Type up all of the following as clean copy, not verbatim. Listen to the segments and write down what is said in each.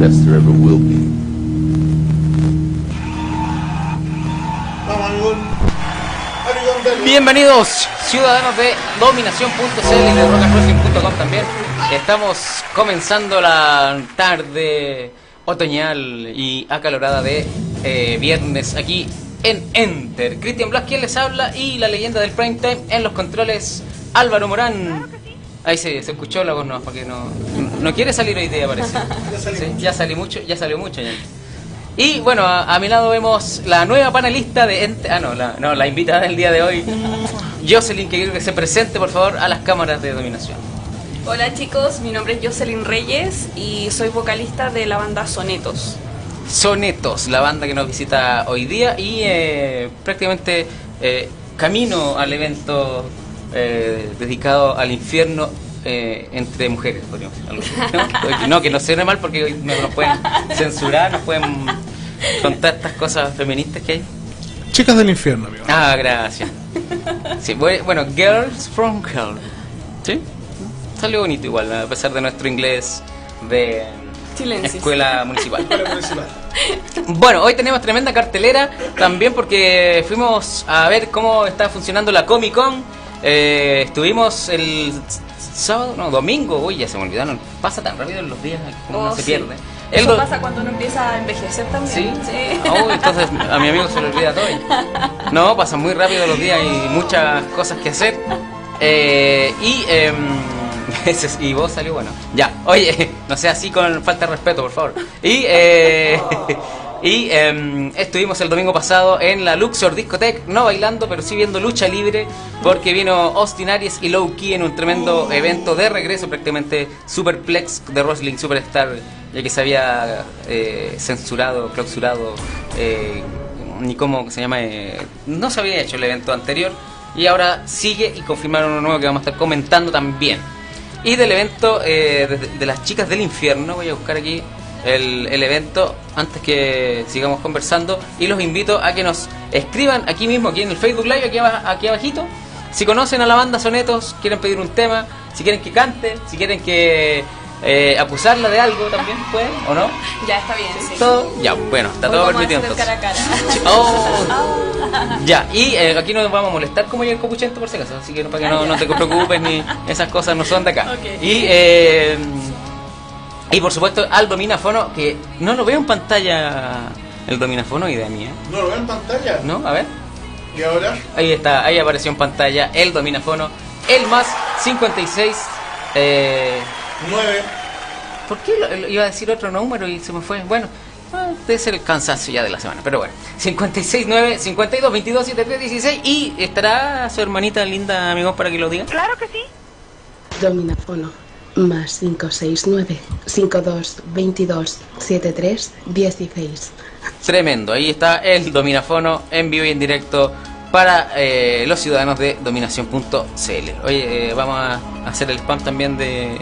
best there ever will be. Bienvenidos, ciudadanos de Dominación.cl y de RockandWrestling.com también. Estamos comenzando la tarde otoñal y acalorada de viernes aquí en Enter. Cristian Blas, quien les habla, y la leyenda del primetime en los controles, Álvaro Morán. Ahí se escuchó la voz, no, porque no quiere salir hoy día, parece. Ya salió mucho ya. Y bueno, a mi lado vemos la nueva panelista de Enter. La invitada del día de hoy, Jocelyn, que quiero que se presente por favor a las cámaras de Dominación. Hola chicos, mi nombre es Jocelyn Reyes y soy vocalista de la banda Sonetos. Sonetos, la banda que nos visita hoy día y prácticamente camino al evento dedicado al infierno entre mujeres, podríamos decir. No, que no suene mal porque nos pueden censurar, nos pueden contar estas cosas feministas que hay. Chicas del infierno, amigo. Ah, gracias. Sí, bueno, Girls from Hell. ¿Sí? Salió bonito igual, a pesar de nuestro inglés de escuela municipal. Bueno, hoy tenemos tremenda cartelera también porque fuimos a ver cómo está funcionando la Comic Con. Estuvimos el domingo, uy, ya se me olvidaron. Pasa tan rápido en los días, como uno se pierde. Eso pasa cuando uno empieza a envejecer también. Sí. Entonces a mi amigo se le olvida todo. No, pasan muy rápido los días y muchas cosas que hacer. Y vos salió bueno. Ya, oye, no sea así con falta de respeto, por favor. Estuvimos el domingo pasado en la Luxor Discotech, no bailando, pero sí viendo lucha libre, porque vino Austin Aries y Low Ki en un tremendo evento de regreso, prácticamente Superplex de Wrestling Superstar, ya que se había censurado, clausurado, ni cómo se llama, no se había hecho el evento anterior, y ahora sigue y confirmaron uno nuevo que vamos a estar comentando también. Y del evento de las chicas del infierno, voy a buscar aquí el evento antes que sigamos conversando, y los invito a que nos escriban aquí mismo, aquí en el Facebook Live, aquí abajito, si conocen a la banda Sonetos, quieren pedir un tema, si quieren que cante, si quieren que acusarla de algo también, pueden, ¿o no? Ya está bien, sí. ¿Todo? Ya, bueno, está todo permitido entonces. Cara a cara. Ya, y aquí no nos vamos a molestar como el copuchento por si acaso, así que para que no te preocupes, ni esas cosas no son de acá. Okay. Y por supuesto al Dominafono, que no lo veo en pantalla, el Dominafono, idea mía. ¿No lo veo en pantalla? ¿No? A ver. ¿Y ahora? Ahí está, ahí apareció en pantalla el Dominafono, el más 56 9. ¿Por qué iba a decir otro número y se me fue? Bueno, debe ser el cansancio ya de la semana, pero bueno. 56 9 52 22 73 16, y estará su hermanita linda, amigos, para que lo diga. Claro que sí. Dominafono más 569 52 22 73 16. Tremendo, ahí está el Dominafono en vivo y en directo para los ciudadanos de Dominación.cl. Oye, vamos a hacer el spam también de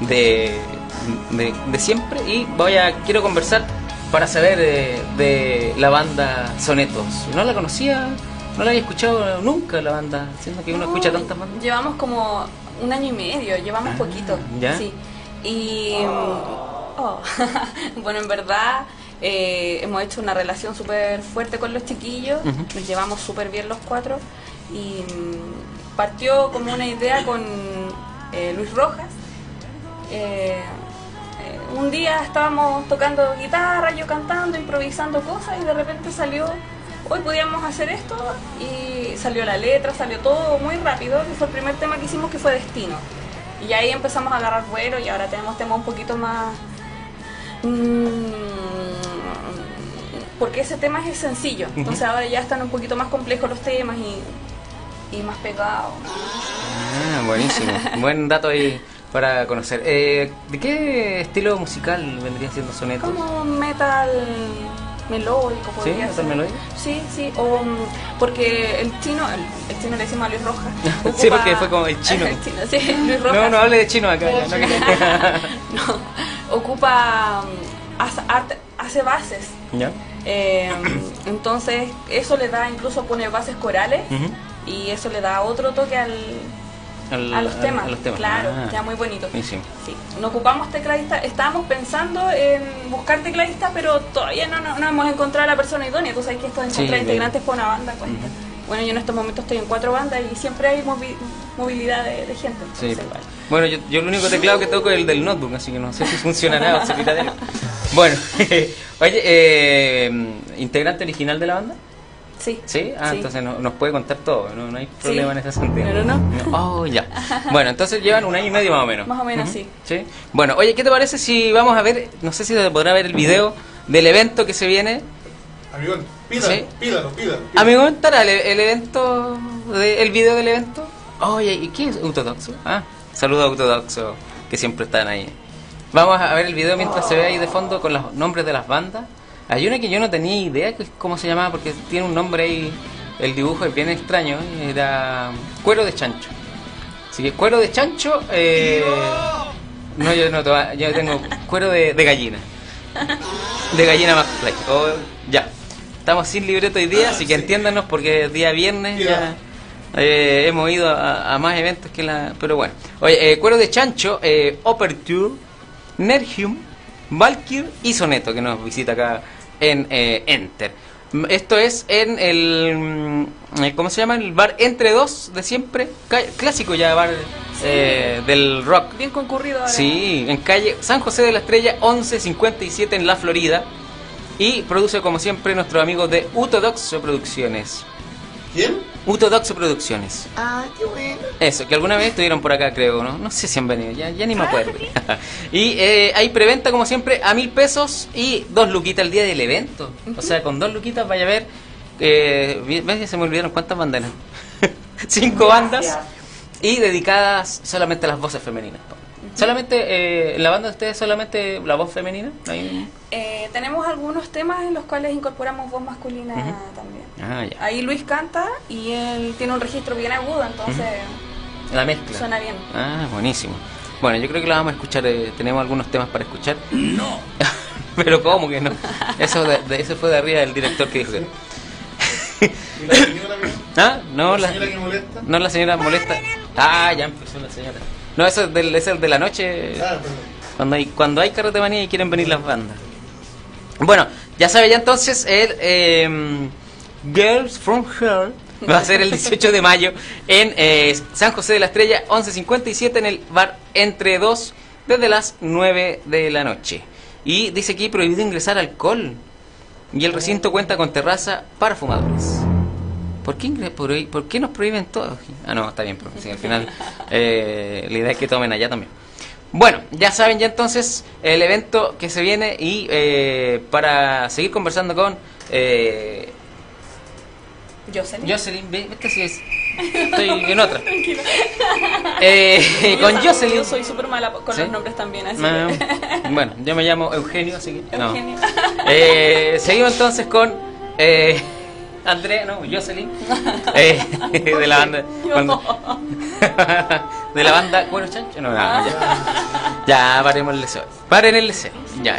siempre, y quiero conversar para saber de la banda Sonetos. No la conocía, no la había escuchado nunca la banda, siendo que uno escucha tantas bandas. Llevamos como un año y medio, llevamos poquito. ¿Ya? Sí. Y bueno, en verdad hemos hecho una relación súper fuerte con los chiquillos. Nos llevamos súper bien los cuatro, y partió como una idea con Luis Rojas. Un día estábamos tocando guitarra, yo cantando, improvisando cosas, y de repente salió, hoy podíamos hacer esto, y salió la letra, salió todo muy rápido, y fue el primer tema que hicimos, que fue Destino. Y ahí empezamos a agarrar vuelo, y ahora tenemos temas un poquito más... porque ese tema es sencillo, entonces ahora ya están un poquito más complejos los temas y más pegados. Buenísimo, buen dato ahí para conocer. ¿De qué estilo musical vendría siendo Sonetos? Como metal melódico, podría ser. ¿Metal melódico? Sí, porque el chino le decimos a Luis Rojas. Sí, porque fue como el chino. Sí, Luis Rojas. No hable de chino acá. Ocupa, hace bases. ¿Ya? Entonces eso le da, incluso pone bases corales, y eso le da otro toque a los temas. Claro, Ah, ya muy bonito. buenísimo. Sí, no ocupamos tecladistas, estábamos pensando en buscar tecladistas, pero todavía no hemos encontrado a la persona idónea. Tú sabes que esto de encontrar Sí, integrantes para una banda cuesta. Bueno, yo en estos momentos estoy en 4 bandas y siempre hay movilidad de gente. Sí. Entonces, igual. Bueno, yo el único teclado que toco es el del notebook, así que no sé si funcionará o servirá de algo. Bueno, oye, ¿integrante original de la banda? Sí. ¿Sí? Ah, sí. entonces nos puede contar todo, no hay problema en ese sentido. Pero no. Oh, ya. Bueno, entonces llevan 1 año y medio más o menos. Más o menos, sí. ¿Sí? Bueno, oye, ¿qué te parece si vamos a ver, no sé si se podrá ver el video del evento que se viene? Amigo, pídalo, ¿Sí? pídalo. Amigo, ¿estará el evento, el video del evento? Oye, ¿y qué es Autodoxo? Ah, saludos a Autodoxo, que siempre están ahí. Vamos a ver el video mientras se ve ahí de fondo con los nombres de las bandas. Hay una que yo no tenía idea que cómo se llamaba, porque tiene un nombre ahí, el dibujo es bien extraño, era Cuero de Chancho. Así que Cuero de Chancho, no, yo tengo cuero de gallina. De gallina más play. Oh, ya. Estamos sin libreto hoy día, así que entiéndanos porque es día viernes ya. Hemos ido a más eventos que la... Pero bueno. Oye, Cuero de Chancho, Operture, Nergium, Valkyr y Soneto, que nos visita acá en Enter. Esto es en el... ¿cómo se llama? El bar Entre Dos de siempre. Clásico ya bar del rock. Bien concurrido ahora. Sí, en calle San José de la Estrella 1157 en La Florida. Y produce como siempre nuestros amigos de Utodoxo Producciones. ¿Quién? Utodoxo Producciones. Ah, qué bueno. Eso, que alguna vez estuvieron por acá, creo, ¿no? No sé si han venido, ya ni me acuerdo. Y hay preventa, como siempre, a 1.000 pesos y 2 luquitas el día del evento. O sea, con 2 luquitas vaya a ver. ¿Ves? Se me olvidaron cuántas bandas eran. 5 bandas y dedicadas solamente a las voces femeninas. Solamente, ¿en la banda de ustedes solamente la voz femenina? Tenemos algunos temas en los cuales incorporamos voz masculina también. Ah, ya. Ahí Luis canta y él tiene un registro bien agudo, entonces La mezcla. suena bien. Ah, buenísimo. Bueno, yo creo que la vamos a escuchar. Tenemos algunos temas para escuchar. ¡No! Pero ¿cómo que no? Eso fue de arriba del director que dijo que... ¿Y la señora que? ¿Ah? No, ¿La señora que molesta? No, la señora molesta. Ah, ya empezó la señora. No, eso es el de la noche. Ah, perdón. Cuando hay carretemanía y quieren venir las bandas. Bueno, ya sabe ya entonces el Girls from Hell va a ser el 18 de mayo en San José de la Estrella 1157 en el bar Entre Dos desde las 9 de la noche. Y dice aquí prohibido ingresar alcohol. Y el recinto cuenta con terraza para fumadores. ¿Por qué nos prohíben todo? Ah, no, está bien, porque sí, al final la idea es que tomen allá también. Bueno, ya saben ya entonces el evento que se viene y para seguir conversando con Jocelyn, esta sí es... Estoy en otra. Con Jocelyn. Yo soy súper mala con ¿Sí? los nombres también, así que... Bueno, yo me llamo Eugenio, así que... Eugenio. No. Seguimos entonces con... Andrea, no, Jocelyn, de la banda... de la banda Cuero Chancho, no, ya paremos el deseo. Paren el deseo, ya.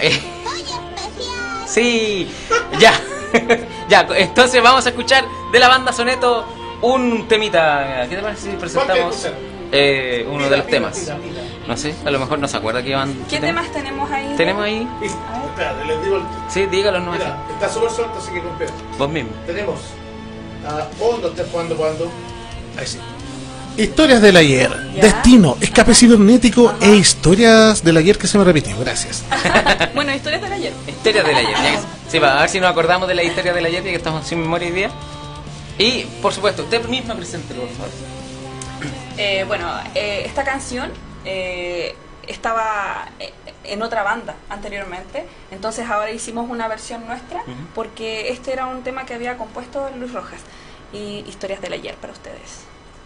Sí, ya. Ya, entonces vamos a escuchar de la banda Soneto un temita. ¿Qué te parece si presentamos uno de los temas? No sé, a lo mejor no se acuerda que van. ¿Qué temas tenemos ahí? Tenemos ahí. Espérate, les digo el... Sí, dígalo, no. Mira, está súper suelto, así que confío. Vos mismo. Tenemos a Hondo, ¿estás jugando? Ahí sí. Historias del ayer, ¿Ya? destino, escape cibernético e historias del ayer que se me repitió. Gracias. Bueno, historias del ayer. Historias del ayer. Ya, sí, va, a ver si nos acordamos de la historia del ayer, ya que estamos sin memoria hoy día. Y, por supuesto, usted mismo presente, por favor. Bueno, esta canción estaba en otra banda anteriormente, entonces ahora hicimos una versión nuestra porque este era un tema que había compuesto Luis Rojas. Y historias del ayer para ustedes.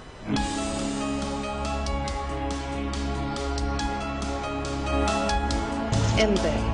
Enter.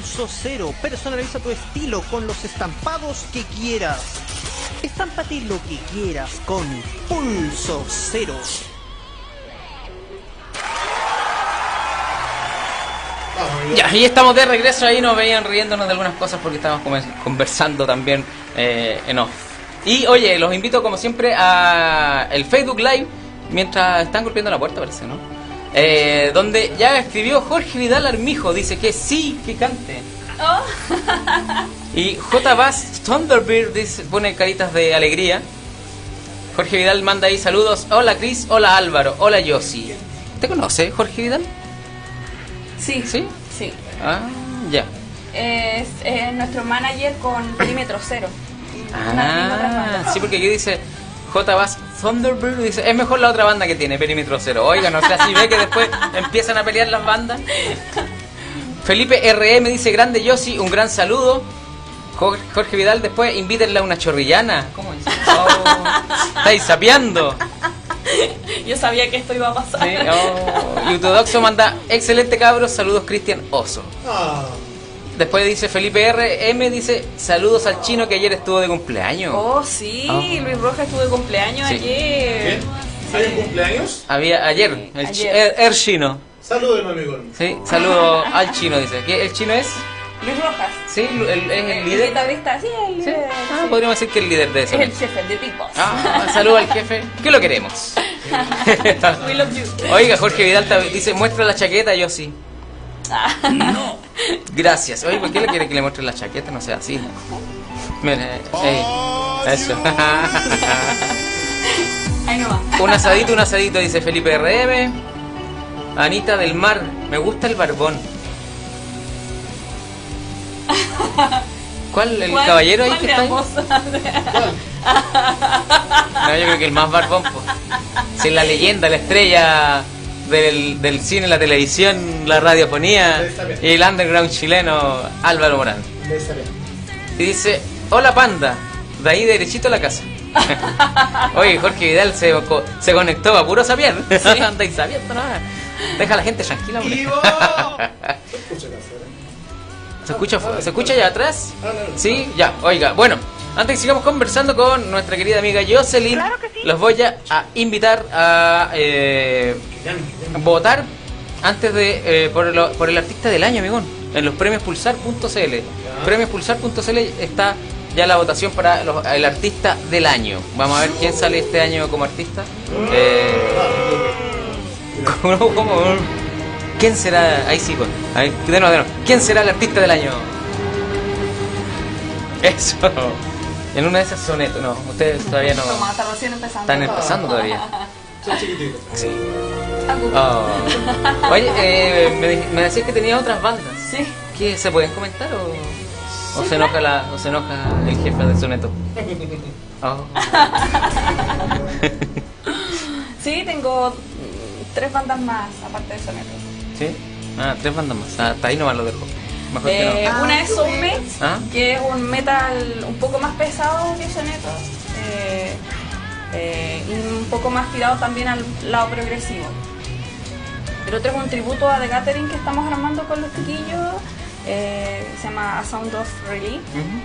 Pulso Cero. Personaliza tu estilo con los estampados que quieras. Estámpate lo que quieras con Pulso Cero. Ya, y estamos de regreso. Ahí nos veían riéndonos de algunas cosas porque estábamos conversando también en off. Y oye, los invito como siempre a el Facebook Live mientras están golpeando la puerta, parece, ¿no? Donde ya escribió Jorge Vidal Armijo, dice que sí, que cante. Oh. Y J. Bass Thunderbird dice, pone caritas de alegría. Jorge Vidal manda ahí saludos. Hola Cris, hola Álvaro, hola Yossi. ¿Te conoce Jorge Vidal? Sí. ¿Sí? Sí. Ah, ya. Es nuestro manager con Perímetro Cero. Una otra banda. Sí, porque aquí dice J. Bass Thunderbird, dice, es mejor la otra banda que tiene, Perímetro Cero. Oiga, no sé, así ve que después empiezan a pelear las bandas. Felipe RM dice, grande Yossi, un gran saludo. Jorge Vidal, después invítenle a una chorrillana. ¿Cómo dice? Oh, estáis sapeando. Yo sabía que esto iba a pasar. Sí, oh. Y Utodoxo manda, excelente cabros, saludos Cristian Oso. Después dice Felipe RM, dice, saludos al chino que ayer estuvo de cumpleaños. Oh, sí, Luis Rojas estuvo de cumpleaños Sí. ayer. ¿Hay un cumpleaños? Había ayer, Ayer. el chino. Saludos, amigo. Sí, saludo al chino, dice. ¿Qué, el chino es? Luis Rojas. Sí, es el El líder. guitarrista, sí, el Sí. líder. Ah, sí. podríamos decir que el líder de eso. Es el jefe de Big Boss. Ah, saludo al jefe, que lo queremos. We love you. Oiga, Jorge Vidal dice, muestra la chaqueta, yo sí. No. Gracias. Oye, ¿por qué le quiere que le muestre la chaqueta? No sea así. Mira, eso. Ahí no va. Un asadito, dice Felipe RM. Anita del Mar, me gusta el barbón. ¿Cuál? ¿El caballero ahí ¿cuál que de está ahí? ambos? No, yo creo que el más barbón, pues. Si es la leyenda, la estrella del cine, la televisión, la radiofonía y el underground chileno, Álvaro Morán. Y dice, hola panda, de ahí derechito a la casa. Oye, Jorge Vidal se conectó a puro sabiar. Sí. Anda y sabiendo nada. Deja a la gente tranquila, hombre. ¿Se escucha allá atrás? Sí, ya, oiga, bueno, antes que sigamos conversando con nuestra querida amiga Jocelyn, Claro que sí. los voy a invitar a votar antes de por el artista del año, amigón, en los premios pulsar.cl. Premiospulsar.cl está ya la votación para el artista del año. Vamos a ver quién sale este año como artista. ¿Cómo? ¿Quién será? Ahí sí, pues. Ahí, de nuevo. ¿Quién será el artista del año? Eso. En una de esas Soneto. No, ustedes todavía no. Toma, está recién empezando. Están empezando todavía. Son chiquititos. Sí. Ah, Oh. Oye, me decías que tenía otras bandas. Sí. ¿Qué se pueden comentar o se enoja el jefe de Soneto? Oh. Sí, tengo 3 bandas más, aparte de Soneto. ¿Sí? Ah, 3 bandas más. Hasta ahí nomás lo dejo. Mejor que no. Una es Soulmates, ¿Ah? que es un metal un poco más pesado que Soneto. Y un poco más tirado también al lado progresivo. El otro es un tributo a The Gathering que estamos armando con los chiquillos. Se llama A Sound of Relief.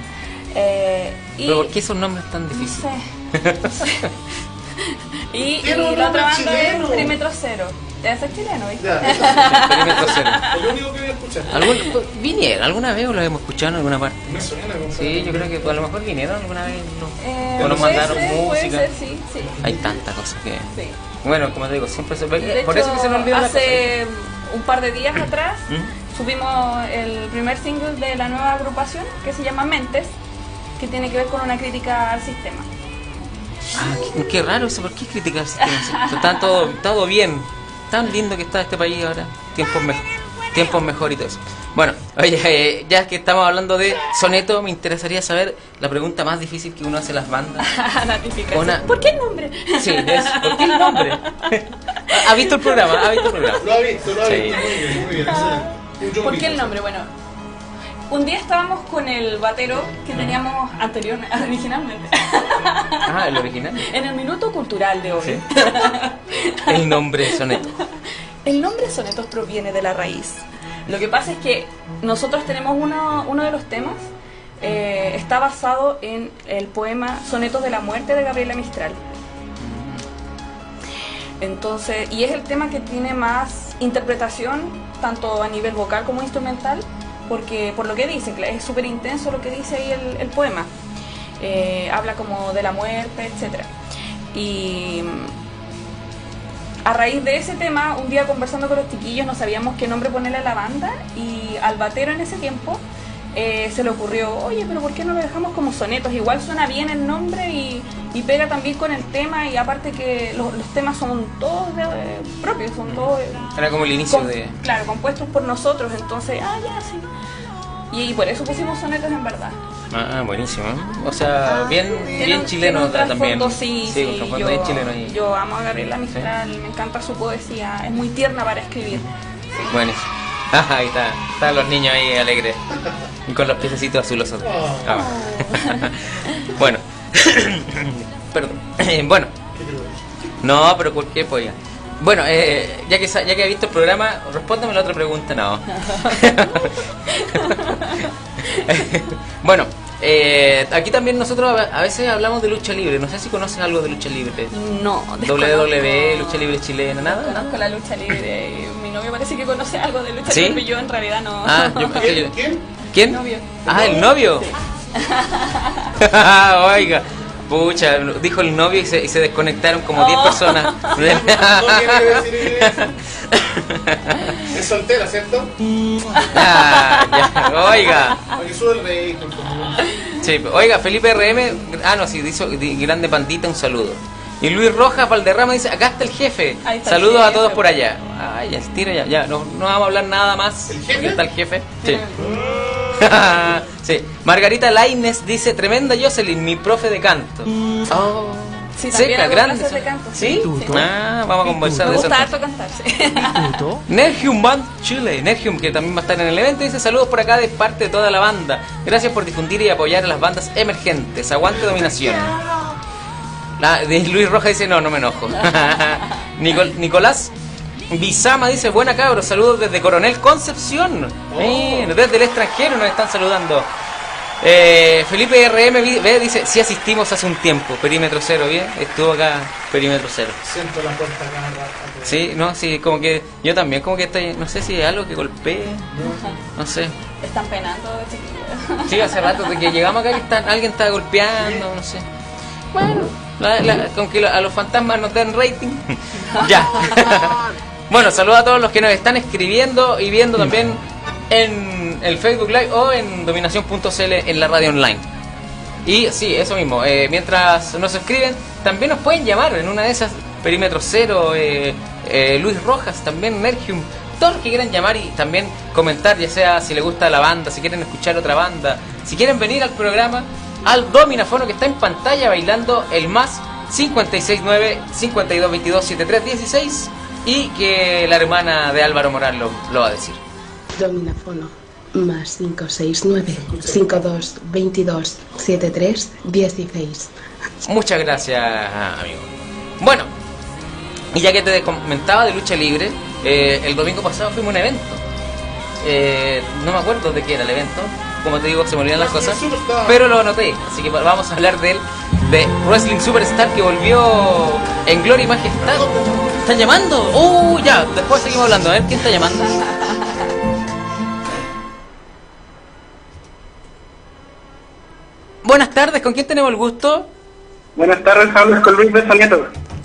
Y ¿Pero por qué esos nombres tan no difíciles? sé. y Tiene un la otra nombre banda chileno. es Perímetro Cero. Debe ser chileno, ¿viste? Perímetro Cero. Es lo único que voy a escuchar. ¿Vinieron alguna vez o lo hemos escuchado en alguna parte? Me suena como Sí, yo creo que a lo mejor vinieron alguna vez. No. O nos Puede mandaron ser, música. Puede ser, sí, sí. Hay tantas cosas que... Sí. Bueno, como te digo, siempre se ve. De Por hecho, eso que se me olvidó la cosa. hace un par de días atrás ¿Mm? subimos el primer single de la nueva agrupación que se llama Mentes, que tiene que ver con una crítica al sistema. Ah, qué raro eso, ¿por qué criticar el sistema? Está todo bien, tan lindo que está este país ahora, tiempos mejor y todo eso. Bueno, oye, ya que estamos hablando de Soneto, me interesaría saber la pregunta más difícil que uno hace a las bandas. Notificación. ¿Por qué el nombre? Sí, ¿por qué el nombre? ¿Ha visto el programa? Lo ha visto, Sí. Muy bien, muy bien. excelente. ¿Por qué el nombre? Bueno, un día estábamos con el batero que teníamos originalmente Ah, el original. en el minuto cultural de hoy. Sí. El nombre Soneto. El nombre Sonetos proviene de la raíz Lo que pasa es que nosotros tenemos uno de los temas, está basado en el poema Sonetos de la Muerte de Gabriela Mistral. Entonces, y es el tema que tiene más interpretación, tanto a nivel vocal como instrumental, porque por lo que dice, es súper intenso lo que dice ahí el poema. Habla como de la muerte, etcétera. Y a raíz de ese tema, un día conversando con los chiquillos, no sabíamos qué nombre ponerle a la banda, y al batero en ese tiempo se le ocurrió, oye, pero ¿por qué no lo dejamos como sonetos? Igual suena bien el nombre y pega también con el tema, y aparte que los temas son todos propios, son todos... Era como el inicio de... Claro, compuestos por nosotros, entonces, ya, sí. Y por eso pusimos sonetos en verdad. Ah, buenísimo. O sea, bien chileno también. Sí, un trasfondo bien chileno ahí. Yo amo a Gabriela Mistral, me encanta su poesía, es muy tierna para escribir. Sí. Buenísimo. Ahí están los niños ahí alegres y con los piececitos azulosos. Bueno, perdón. Bueno, no, pero ¿por qué? Pues ya. Bueno, ya que he visto el programa, respóndame la otra pregunta. No. Bueno, aquí también nosotros a veces hablamos de lucha libre. No sé si conoces algo de lucha libre. No, WWE, lucha libre chilena, nada. Conozco la lucha libre. Mi novio parece que conoce algo de lucha ¿Sí? libre, yo en realidad no. ¿Quién? Novio. Ah, el novio. Sí. Oiga, pucha, dijo el novio y se desconectaron como 10 personas. No quiere decir eso. Es soltera, ¿cierto? Ya, oiga. Porque sube el rey. Sí, oiga, Felipe RM, no, sí, dice grande pandita, un saludo. Y Luis Rojas Valderrama dice, acá está el jefe. Está Saludos el jefe, a todos por allá. Ay, el tiro ya, no vamos a hablar nada más. ¿El jefe? Porque está el jefe. Sí. Sí. Margarita Laines dice, tremenda Jocelyn, mi profe de canto. Oh. Sí, también Seca, hago grande. clases de canto. ¿Sí? Sí. Vamos a conversar Me de eso. gusta harto cantar, sí. Nergium Band Chile, Nergium, que también va a estar en el evento, dice saludos por acá de parte de toda la banda. Gracias por difundir y apoyar a las bandas emergentes. Aguante Dominación. Luis Rojas dice no me enojo. Nicolás Bizama dice buena cabros, saludos desde Coronel Concepción. Desde el extranjero nos están saludando. Felipe RM dice si asistimos hace un tiempo, perímetro cero, bien, estuvo acá perímetro cero. Siento la puerta acá. Sí, no, sí, como que yo también, como que estoy, no sé si hay algo que golpee, no sé. Están penando, chiquillos. Sí, hace rato de que llegamos acá que alguien está golpeando, no sé. Bueno, con que a los fantasmas nos den rating. Ya. Bueno, saludos a todos los que nos están escribiendo y viendo también en el Facebook Live o en dominación.cl en la radio online. Y sí, eso mismo, mientras nos escriben, también nos pueden llamar en una de esas, perímetro cero, Luis Rojas, también Nergium, todos los que quieran llamar y también comentar, ya sea si les gusta la banda, si quieren escuchar otra banda, si quieren venir al programa, al Dominafono que está en pantalla bailando el más 569-5222-7316 y que la hermana de Álvaro Morán lo va a decir. Dominafono más 569-5222-7316. Muchas gracias, amigo. Bueno, y ya que te comentaba de lucha libre, el domingo pasado fuimos a un evento. No me acuerdo de qué era el evento, como te digo, se me olvidan las cosas, pero lo anoté, así que vamos a hablar de Wrestling Superstar, que volvió en gloria y majestad. ¿Están llamando? Ya, después seguimos hablando, a ver, ¿quién está llamando? Buenas tardes, ¿con quién tenemos el gusto? Buenas tardes, hablas con Luis Beso Nieto.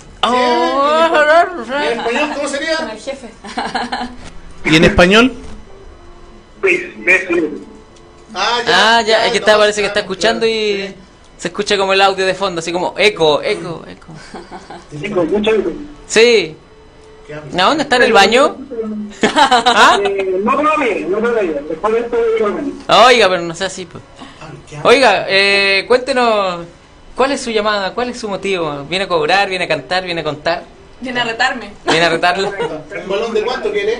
¿En español cómo Con sería? el jefe. ¿Y en español? Luis Beso Nieto. Ya, es que parece que está escuchando y se escucha como el audio de fondo, así como eco. Sí, con mucho gusto. Sí. ¿A dónde está en el baño? ¿Ah? No todavía. Después de esto, Oiga, pero no sea así, pues. Oiga, cuéntenos, ¿cuál es su llamada? ¿Cuál es su motivo? ¿Viene a cobrar? ¿Viene a cantar? ¿Viene a contar? Viene a retarme. ¿Viene a retarla? ¿El balón de cuánto quiere?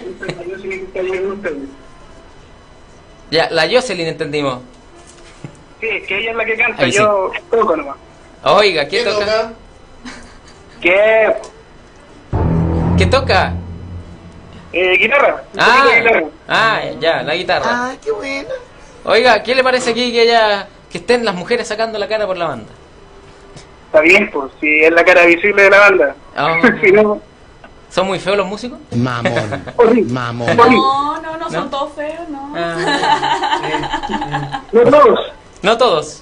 Ya, la Jocelyn entendimos. Sí, que ella es la que canta, Ahí sí. yo toco nomás. Oiga, ¿qué toca? ¿Qué? ¿Qué toca? Guitarra. Un Ah, poquito de guitarra. ya, la guitarra. Ah, qué bueno. Oiga, ¿qué le parece aquí que estén las mujeres sacando la cara por la banda? Está bien, pues, si es la cara visible de la banda. Ah. Si no, ¿Son muy feos los músicos? Mamón. horrible. Mamón. No, son ¿No? todos feos, no. No todos. No todos.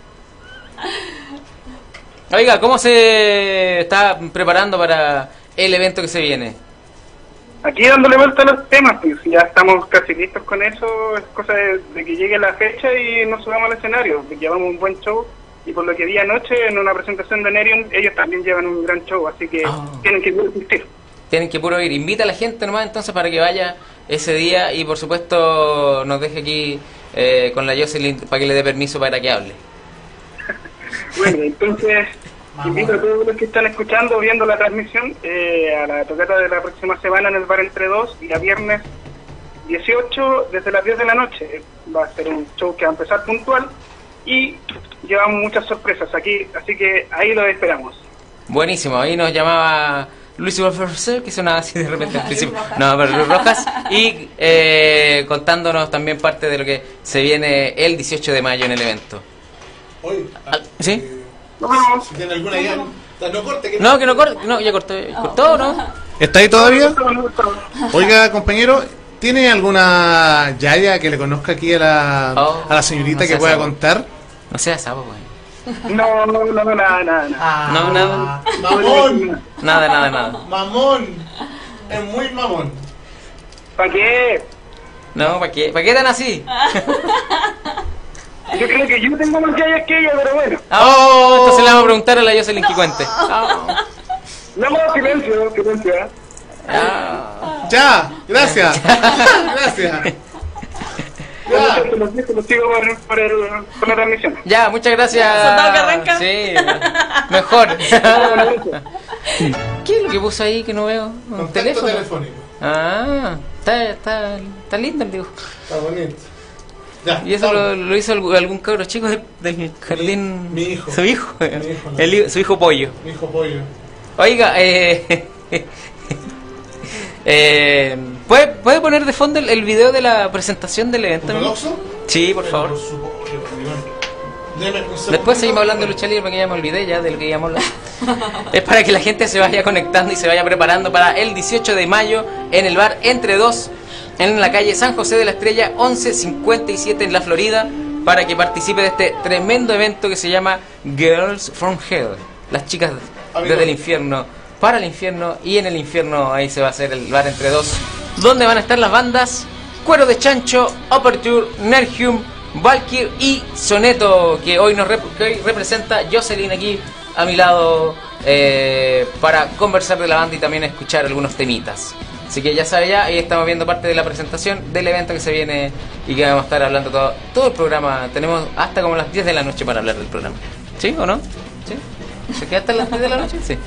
Oiga, ¿cómo se está preparando para el evento que se viene? Aquí dándole vuelta a los temas, pues ya estamos casi listos con eso. Es cosa de que llegue la fecha y nos subamos al escenario. Llevamos un buen show y por lo que vi anoche en una presentación de Nerion, ellos también llevan un gran show, así que tienen que asistir. Tienen que puro ir. Invita a la gente nomás entonces para que vaya ese día y por supuesto nos deje aquí con la Jocelyn para que le dé permiso para que hable. Bueno, entonces invito a todos los que están escuchando, viendo la transmisión, a la tocata de la próxima semana en el bar Entre Dos, día viernes 18 desde las 10 de la noche. Va a ser un show que va a empezar puntual y llevamos muchas sorpresas aquí, así que ahí lo esperamos. Buenísimo, ahí nos llamaba Luis Wolferser, que sonaba así de repente al principio. No, pero Luis Rojas. Y contándonos también parte de lo que se viene el 18 de mayo en el evento. Oye, ¿Sí? Vamos. si tiene alguna ya. No corte, que No, que no corte. No, ya cortó. ¿Cortó no? ¿Está ahí todavía? Oiga, compañero, ¿tiene alguna yaya que le conozca aquí a la señorita no que sé, pueda sapo. contar? No sea sapo, güey. No, nada. No, nada. Mamón, Nada. mamón. Es muy mamón. ¿Para qué? No, ¿para qué? ¿Para qué tan así? Yo creo que yo tengo más calles que ella, pero bueno. Entonces le vamos a preguntar a la Jocelyn que cuente. No, silencio. Ya, gracias. Gracias. Ya. Lo sigo por la transmisión. Ya, muchas gracias. ¿Soldado que arranca? Sí, mejor. ¿Qué es lo que puso ahí que no veo? ¿Un Contacto teléfono? telefónico. Ah, está lindo el dibujo. Está bonito. Ya, ¿Y eso vamos. lo hizo algún cabro chico del jardín? Mi hijo. ¿Su hijo? Mi hijo, no. Su hijo pollo. Mi hijo pollo. Oiga, ¿puede poner de fondo el video de la presentación del evento? ¿Ortodoxo? Sí, por favor. Por supuesto. Deme un segundito. Después seguimos hablando de lucha libre porque ya me olvidé ya de lo que íbamos a hablar. Es para que la gente se vaya conectando y se vaya preparando para el 18 de mayo en el bar Entre Dos, en la calle San José de la Estrella 1157 en la Florida, para que participe de este tremendo evento que se llama Girls from Hell, las chicas desde el infierno para el infierno, y en el infierno ahí se va a hacer el bar Entre Dos, donde van a estar las bandas Cuero de Chancho, Aperture, Nergium, Valkyr y Soneto, que hoy que hoy representa Jocelyn aquí a mi lado para conversar de la banda y también escuchar algunos temitas. Así que ya sabe, ya ahí estamos viendo parte de la presentación del evento que se viene y que vamos a estar hablando todo el programa. Tenemos hasta como las 10 de la noche para hablar del programa. ¿Sí o no? ¿Sí? ¿Se queda hasta las 10 de la noche? Sí.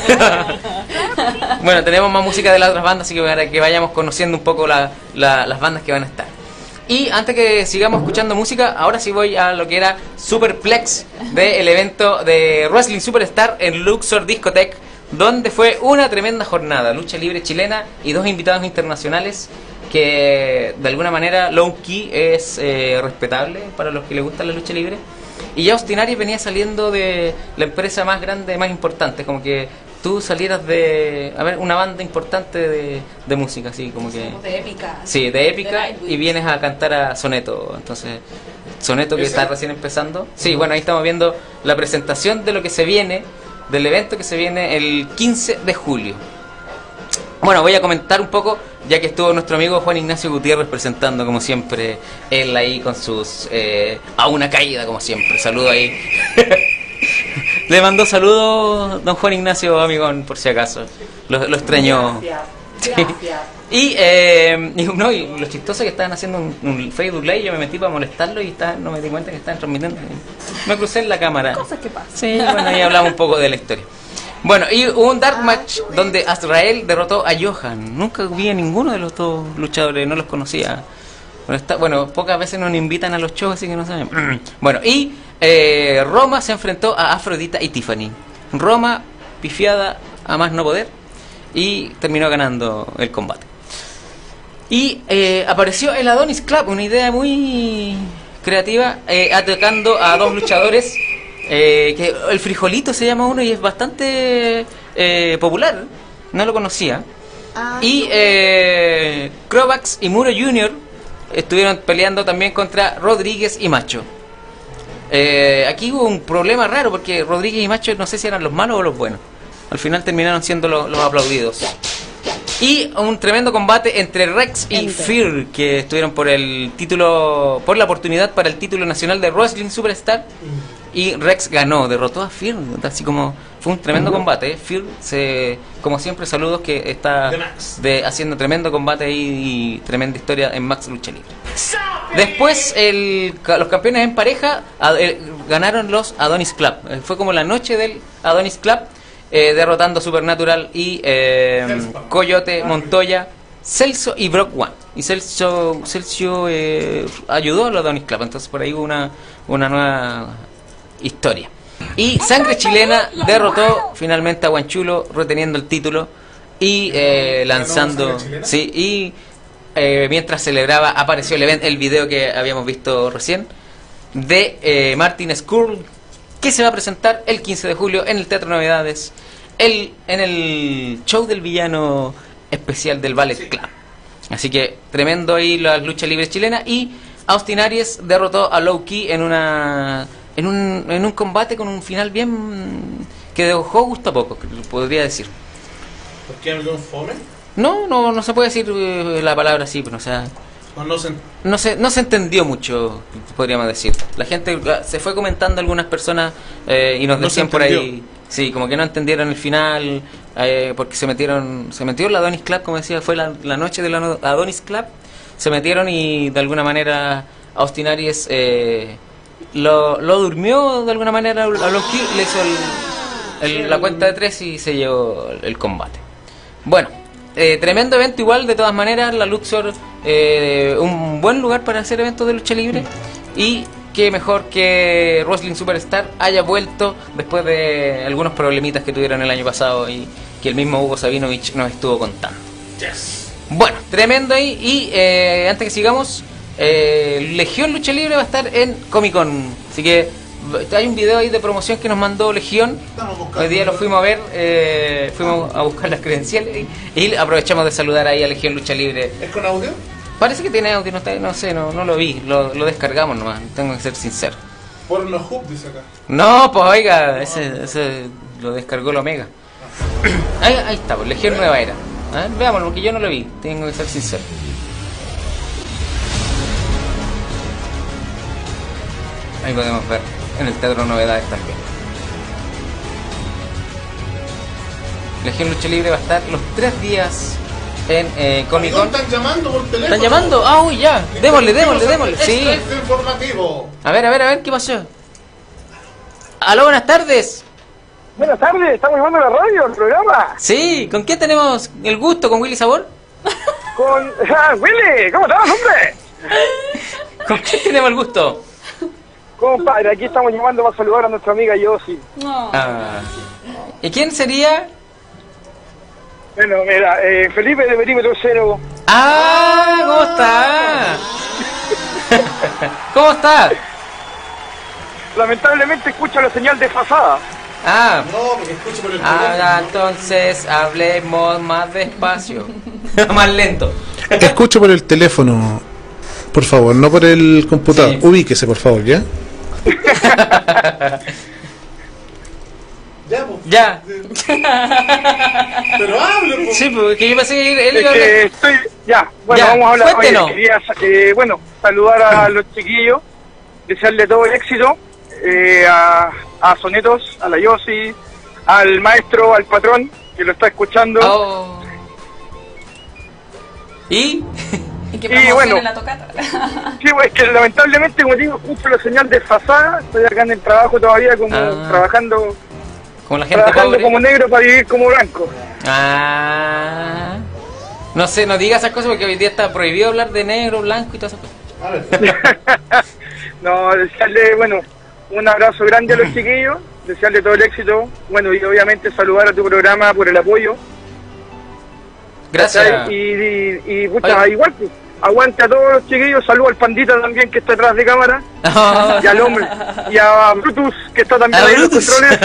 Bueno, tenemos más música de las otras bandas, así que para que vayamos conociendo un poco las bandas que van a estar. Y antes que sigamos escuchando música, ahora sí voy a lo que era Superplex del evento de Wrestling Superstar en Luxor Discotech, donde fue una tremenda jornada, lucha libre chilena y dos invitados internacionales que de alguna manera Low Key es respetable para los que les gusta la lucha libre. Y ya Austin Aries venía saliendo de la empresa más grande, más importante, como que tú salieras de, a ver, una banda importante de música, así como que... De épica. Sí, de épica, y vienes a cantar a Soneto. Entonces, Soneto que está recién empezando. Sí, bueno, ahí estamos viendo la presentación de lo que se viene, del evento que se viene el 15 de julio. Bueno, voy a comentar un poco, ya que estuvo nuestro amigo Juan Ignacio Gutiérrez presentando, como siempre, él ahí con sus... a una caída, como siempre. Saludo ahí. Le mandó saludos don Juan Ignacio, amigón, por si acaso. Lo extrañó. Gracias. Y no, y lo chistoso es que estaban haciendo un Facebook Live, yo me metí para molestarlo y no me di cuenta que estaban transmitiendo. Me crucé en la cámara. Cosas que pasan. Sí, bueno, ahí hablamos un poco de la historia. Bueno, y hubo un dark match donde Azrael derrotó a Johan. Nunca vi a ninguno de los dos luchadores, no los conocía. Bueno, pocas veces nos invitan a los shows, así que no saben. Bueno, y Roma se enfrentó a Afrodita y Tiffany. Roma, pifiada a más no poder, y terminó ganando el combate. Y apareció el Adonis Club, una idea muy creativa, atacando a dos luchadores, que el Frijolito se llama uno y es bastante popular, no lo conocía. Y Crovax y Muro Jr. estuvieron peleando también contra Rodríguez y Macho. Aquí hubo un problema raro porque Rodríguez y Macho no sé si eran los malos o los buenos. Al final terminaron siendo los aplaudidos. Y un tremendo combate entre Rex y Fear, que estuvieron por el título, por la oportunidad para el título nacional de Wrestling Superstar. Y Rex ganó, derrotó a Fear, así como fue un tremendo combate. Fear, como siempre, saludos, que está haciendo tremendo combate y tremenda historia en Max Lucha Libre. Después los campeones en pareja ganaron los Adonis Club. Fue como la noche del Adonis Club, derrotando Supernatural y Coyote, Montoya, Celso y Brock One. Y Celso ayudó a los Adonis Club, entonces por ahí hubo una nueva historia. Y Sangre Chilena derrotó finalmente a Guanchulo, reteniendo el título y lanzando, sí, y mientras celebraba apareció el video que habíamos visto recién de Martin Skrull, que se va a presentar el 15 de julio en el Teatro Novedades, en el show del villano especial del Ballet Club. Así que tremendo ahí la lucha libre chilena. Y Austin Aries derrotó a Low Ki en un combate con un final bien que dejó gusto a poco, podría decir. ¿Por qué algo fome? No se puede decir la palabra así, pero o sea, no se entendió mucho, podríamos decir. La gente se fue comentando, algunas personas, y nos decían por ahí, sí, como que no entendieron el final, porque se metió la Adonis Club, como decía, fue la noche de la Adonis Club, se metieron y de alguna manera Austin Aries lo durmió de alguna manera a Loki, le hizo la cuenta de 3 y se llevó el combate. Bueno, tremendo evento igual, de todas maneras, la Luxor, un buen lugar para hacer eventos de lucha libre, y que mejor que Wrestling Superstar haya vuelto después de algunos problemitas que tuvieron el año pasado y que el mismo Hugo Sabinovich nos estuvo contando. Bueno, tremendo ahí. Y antes que sigamos, Legión Lucha Libre va a estar en Comic Con, así que hay un video ahí de promoción que nos mandó Legión. Hoy día lo fuimos a ver, fuimos a buscar las credenciales y aprovechamos de saludar ahí a Legión Lucha Libre. ¿Es con audio? Parece que tiene audio, no sé, no lo vi, lo descargamos nomás, tengo que ser sincero. Pornhub dice acá. No, pues oiga, ese lo descargó la Omega. Ahí está, pues, Legión Nueva Era. A ver, veámoslo, porque yo no lo vi, tengo que ser sincero. Ahí podemos ver en el Teatro Novedades también. Legión Lucha Libre va a estar los 3 días en Comic Con. Están llamando por teléfono. ¿Están llamando? Ah, uy, ya. Démosle. Sí. Informativo. A ver, ¿qué pasó? Aló, buenas tardes. Buenas tardes, estamos llamando a la radio, al programa. Sí, ¿con quién tenemos el gusto? ¿Con Willy Sabor? Con... Willy, ¿cómo estás, hombre? ¿Con quién tenemos el gusto? Compadre, aquí estamos llamando para saludar a nuestra amiga Yossi. No. Ah. ¿Y quién sería? Bueno, mira, Felipe de Perímetro Cero. ¡Ah! ¿Cómo está? ¿Cómo está? Lamentablemente escucho la señal desfasada. Ah. No, porque escucho por el teléfono. Ah, entonces hablemos más despacio. Más lento. Escucho por el teléfono, por favor, no por el computador. Sí. Ubíquese, por favor, ¿ya? Ya, pues. Ya. Pero hable, pues. Sí, porque yo pensé que él Es iba a hablar. que estoy... Ya, bueno, Ya, vamos a hablar. cuéntenos. Oye, quería, saludar a los chiquillos, desearle todo el éxito, a Sonetos, a la Yossi, al maestro, al patrón, que lo está escuchando. Oh. ¿Y? Y que Y promocione bueno. la tocata. Sí, pues es que lamentablemente, como digo, escucho la señal desfasada, estoy acá en el trabajo todavía, como trabajando Como la gente pobre. como negro para vivir como blanco. Ah. No sé, no digas esas cosas porque hoy día está prohibido hablar de negro, blanco y todas esas cosas. A ver. No, desearle, un abrazo grande a los chiquillos, desearle todo el éxito, y obviamente saludar a tu programa por el apoyo. Gracias. ¿Cachai? Y puta, igual, pues, aguante a todos los chiquillos, saludo al Pandita también que está atrás de cámara, y al hombre, y a Brutus que está también ahí en los controles.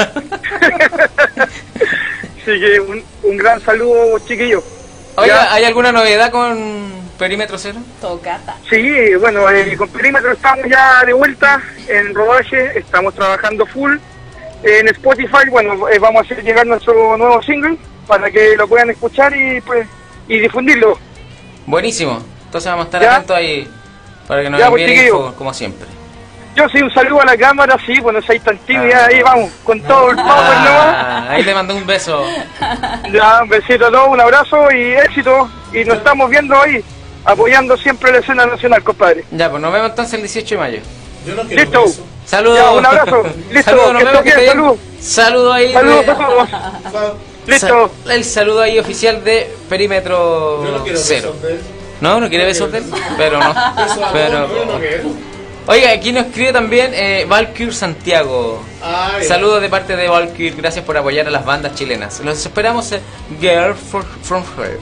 Así que un gran saludo, chiquillos. Oiga, ¿hay alguna novedad con Perímetro Cero? Tocata. Sí, bueno, con Perímetro estamos ya de vuelta en rodaje, estamos trabajando full. En Spotify, bueno, vamos a hacer llegar nuestro nuevo single para que lo puedan escuchar y pues y difundirlo. Buenísimo. Entonces vamos a estar ¿Ya? atentos ahí para que nos Ya, envíen pues, chiquillo. info, como siempre. Yo sí, un saludo a la cámara, sí, bueno, si hay tantillo, ya ahí vamos, con todo el power, Ahí le mandé un beso. ¿no? Ya, un besito a todos, un abrazo y éxito, y nos estamos viendo ahí, apoyando siempre la escena nacional, compadre. Ya, pues nos vemos entonces el 18 de mayo. Yo no quiero Listo. eso. Saludos. Ya, un abrazo. Listo, Saludos, nos que vemos, estés bien, esté salud. Saludos ahí. Saludos de- a todos. Listo. El saludo ahí oficial de Perímetro Yo no quiero Cero. besos de él. No quiere besos de él, pero no. Besos a Pero, todos, yo no quiero. oiga, aquí nos escribe también Valkyr Santiago. Ah, ya. Saludos de parte de Valkyr, gracias por apoyar a las bandas chilenas. Los esperamos en Girl from Her.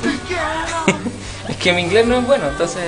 Es que mi inglés no es bueno, entonces.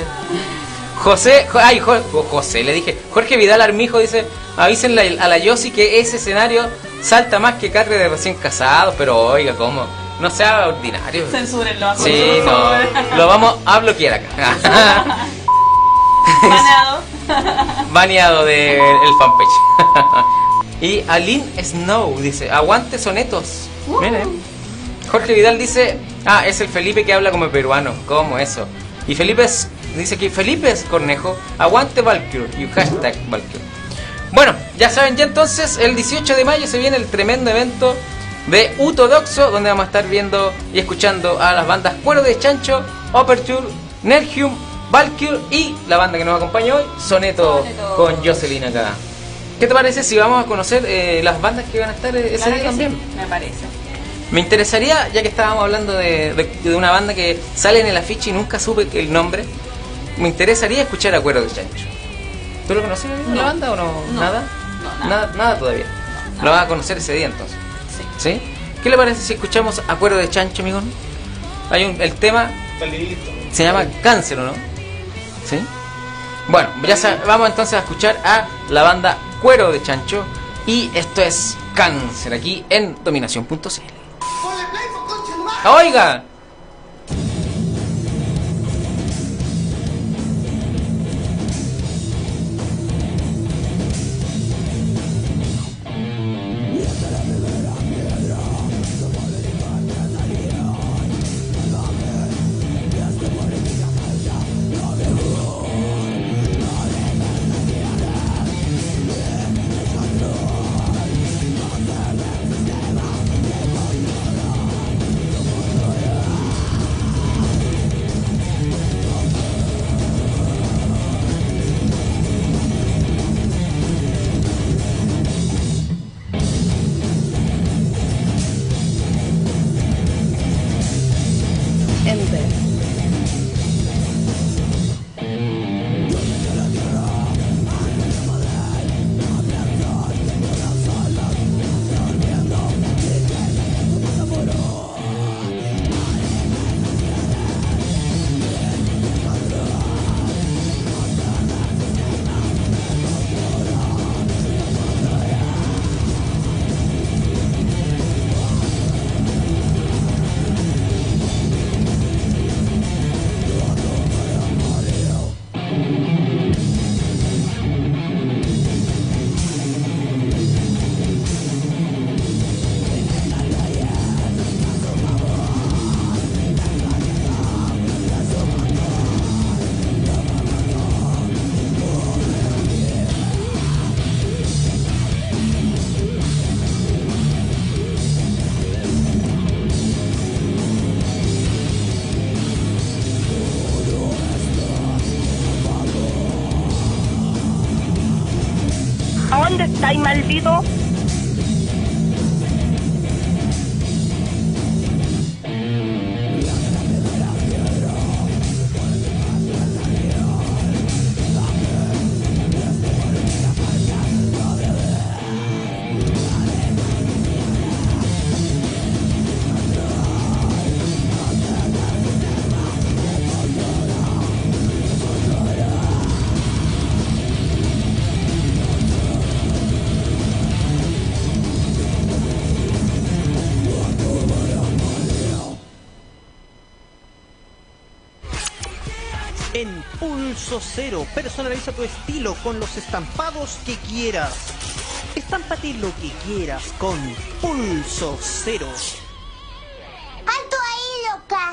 José, le dije. Jorge Vidal Armijo dice: avísenle a la Yossi que ese escenario salta más que catre de recién casados. Pero oiga, ¿cómo? No sea ordinario. Censúrenlo. Sí, no. Lo vamos a bloquear acá. Baneado. Baneado del fanpage. Y Aline Snow dice: aguante sonetos. Miren. Jorge Vidal dice: es el Felipe que habla como peruano. ¿Cómo eso? Y dice que Felipe es Cornejo. Aguante Valkyr. Y hashtag Valkyr. Bueno, ya saben, ya entonces el 18 de mayo se viene el tremendo evento de Utodoxo, donde vamos a estar viendo y escuchando a las bandas Cuero de Chancho, Aperture, Nergium, Valkyr y la banda que nos acompaña hoy, Soneto, con Jocelyn acá. ¿Qué te parece si vamos a conocer las bandas que van a estar ese Claro día que también? sí, me parece. Me interesaría, ya que estábamos hablando de una banda que sale en el afiche y nunca supe el nombre, me interesaría escuchar a Cuero de Chancho. ¿Tú lo conoces la No. banda o no? No. ¿Nada? No, nada. Nada todavía. No. Lo vas a conocer ese día entonces. Sí. ¿Sí? ¿Qué le parece si escuchamos a Cuero de Chancho, amigo? El tema Está listo. se llama Cáncer, ¿o no? ¿Sí? Bueno, vamos entonces a escuchar a la banda Cuero de Chancho y esto es Cáncer aquí en Dominación.cl. ¡Oiga! Enter. ¿A dónde estáis, maldito? Pulso Cero. Personaliza tu estilo con los estampados que quieras. Estámpate lo que quieras con Pulso Cero. ¡Alto ahí, loca!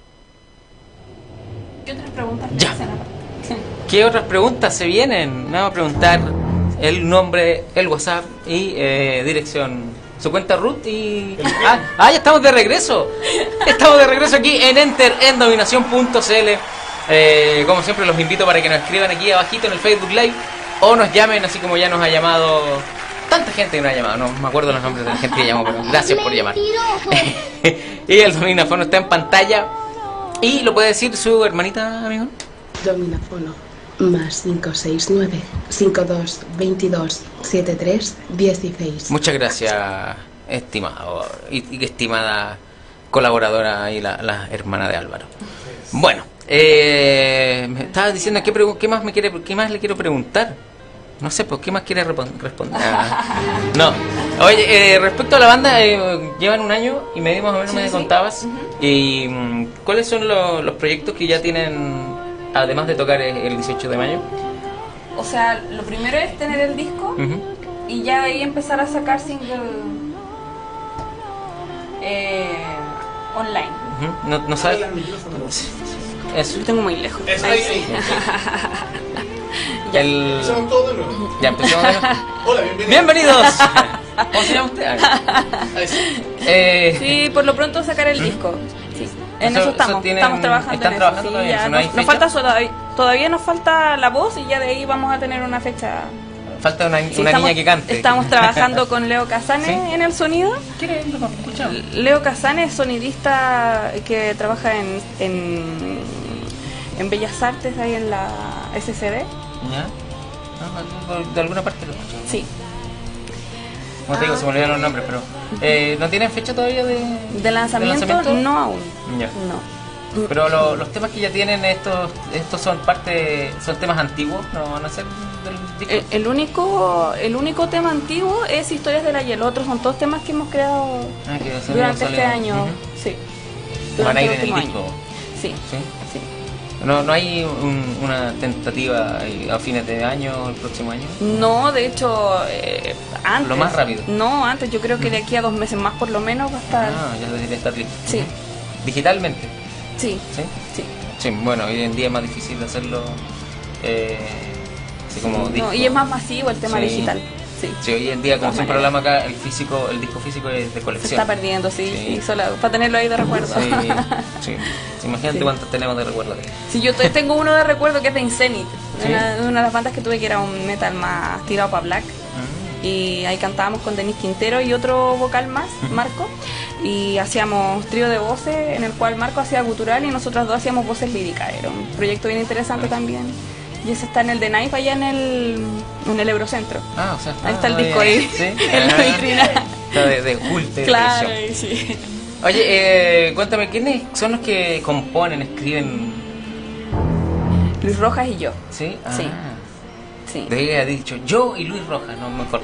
¿Qué otras preguntas? Ya. ¿Qué otras preguntas se vienen? Vamos a preguntar el nombre, el WhatsApp y dirección. Su cuenta root y... ya estamos de regreso. Estamos de regreso aquí en Enter en Dominación.cl. Como siempre los invito para que nos escriban aquí abajito en el Facebook Live o nos llamen, así como ya nos ha llamado tanta gente que nos ha llamado. No me acuerdo los nombres de la gente que llamó, pero gracias por llamar. Y el dominafono está en pantalla. Y lo puede decir su hermanita, amigo. Dominafono más 569-5222-73-16. Muchas gracias, estimado y estimada colaboradora y la hermana de Álvaro. Bueno, me estabas diciendo qué más le quiero preguntar. No sé, pues qué más quiere responder. No. Oye, respecto a la banda, llevan un año y medio más o menos, me contabas. Y ¿cuáles son los proyectos que ya tienen, además de tocar el 18 de mayo? O sea, lo primero es tener el disco y ya ahí empezar a sacar single online. No sabes. Eso. Lo tengo muy lejos. Eso ahí. sí. Empezamos todo de nuevo. Ya empezamos de nuevo. Hola, bienvenidos. ¿Cómo se llama usted? Sí, por lo pronto sacar el disco. Sí. En eso estamos trabajando. ¿Están trabajando todavía? ¿No hay fecha? Nos falta todavía nos falta la voz y ya de ahí vamos a tener una fecha. Falta una niña que cante. Estamos trabajando con Leo Casane, ¿sí?, en el sonido. ¿Quiere escuchar? Leo Casane es sonidista que trabaja en Bellas Artes, ahí en la SCD. ¿Ya? De alguna parte lo escucho. Sí. Como te digo, se me olvidaron los nombres, pero ¿no tienen fecha todavía de lanzamiento? No aún. Ya. No. Pero los temas que ya tienen estos son temas antiguos, no van a ser del disco. El único tema antiguo es Historias del Ayer. Los otros son todos temas que hemos creado durante este año. Sí. ¿Van a ir en el disco? Sí. ¿Sí? Sí. ¿No hay una tentativa a fines de año, el próximo año? No, de hecho, antes. Lo más rápido. No, antes. Yo creo que de aquí a 2 meses más por lo menos va a estar. Ya debería estar listo. Sí. ¿Digitalmente? Sí. ¿Sí? Sí. Sí, bueno, hoy en día es más difícil hacerlo así como disco. No, y es más masivo el tema digital. Sí. Sí, hoy en día, como siempre hablamos acá, el disco físico es de colección. Se está perdiendo, sí, solo para tenerlo ahí de recuerdo. Sí. Imagínate cuántos tenemos de recuerdo. Sí, yo tengo uno de recuerdo que es de Incenit, una de las bandas que tuve que era un metal más tirado para black. Y ahí cantábamos con Denis Quintero y otro vocal más, Marco, y hacíamos trío de voces en el cual Marco hacía gutural y nosotros dos hacíamos voces líricas. Era un proyecto bien interesante también. Y ese está en el The Knife allá en el Eurocentro. O sea, ahí está el disco ahí, ¿sí? En la vitrina. Está de culto. Claro, sí. Oye, cuéntame, ¿quiénes son los que componen, escriben? Luis Rojas y yo. ¿Sí? Sí. Sí. Debería haber dicho yo y Luis Rojas, no mejor.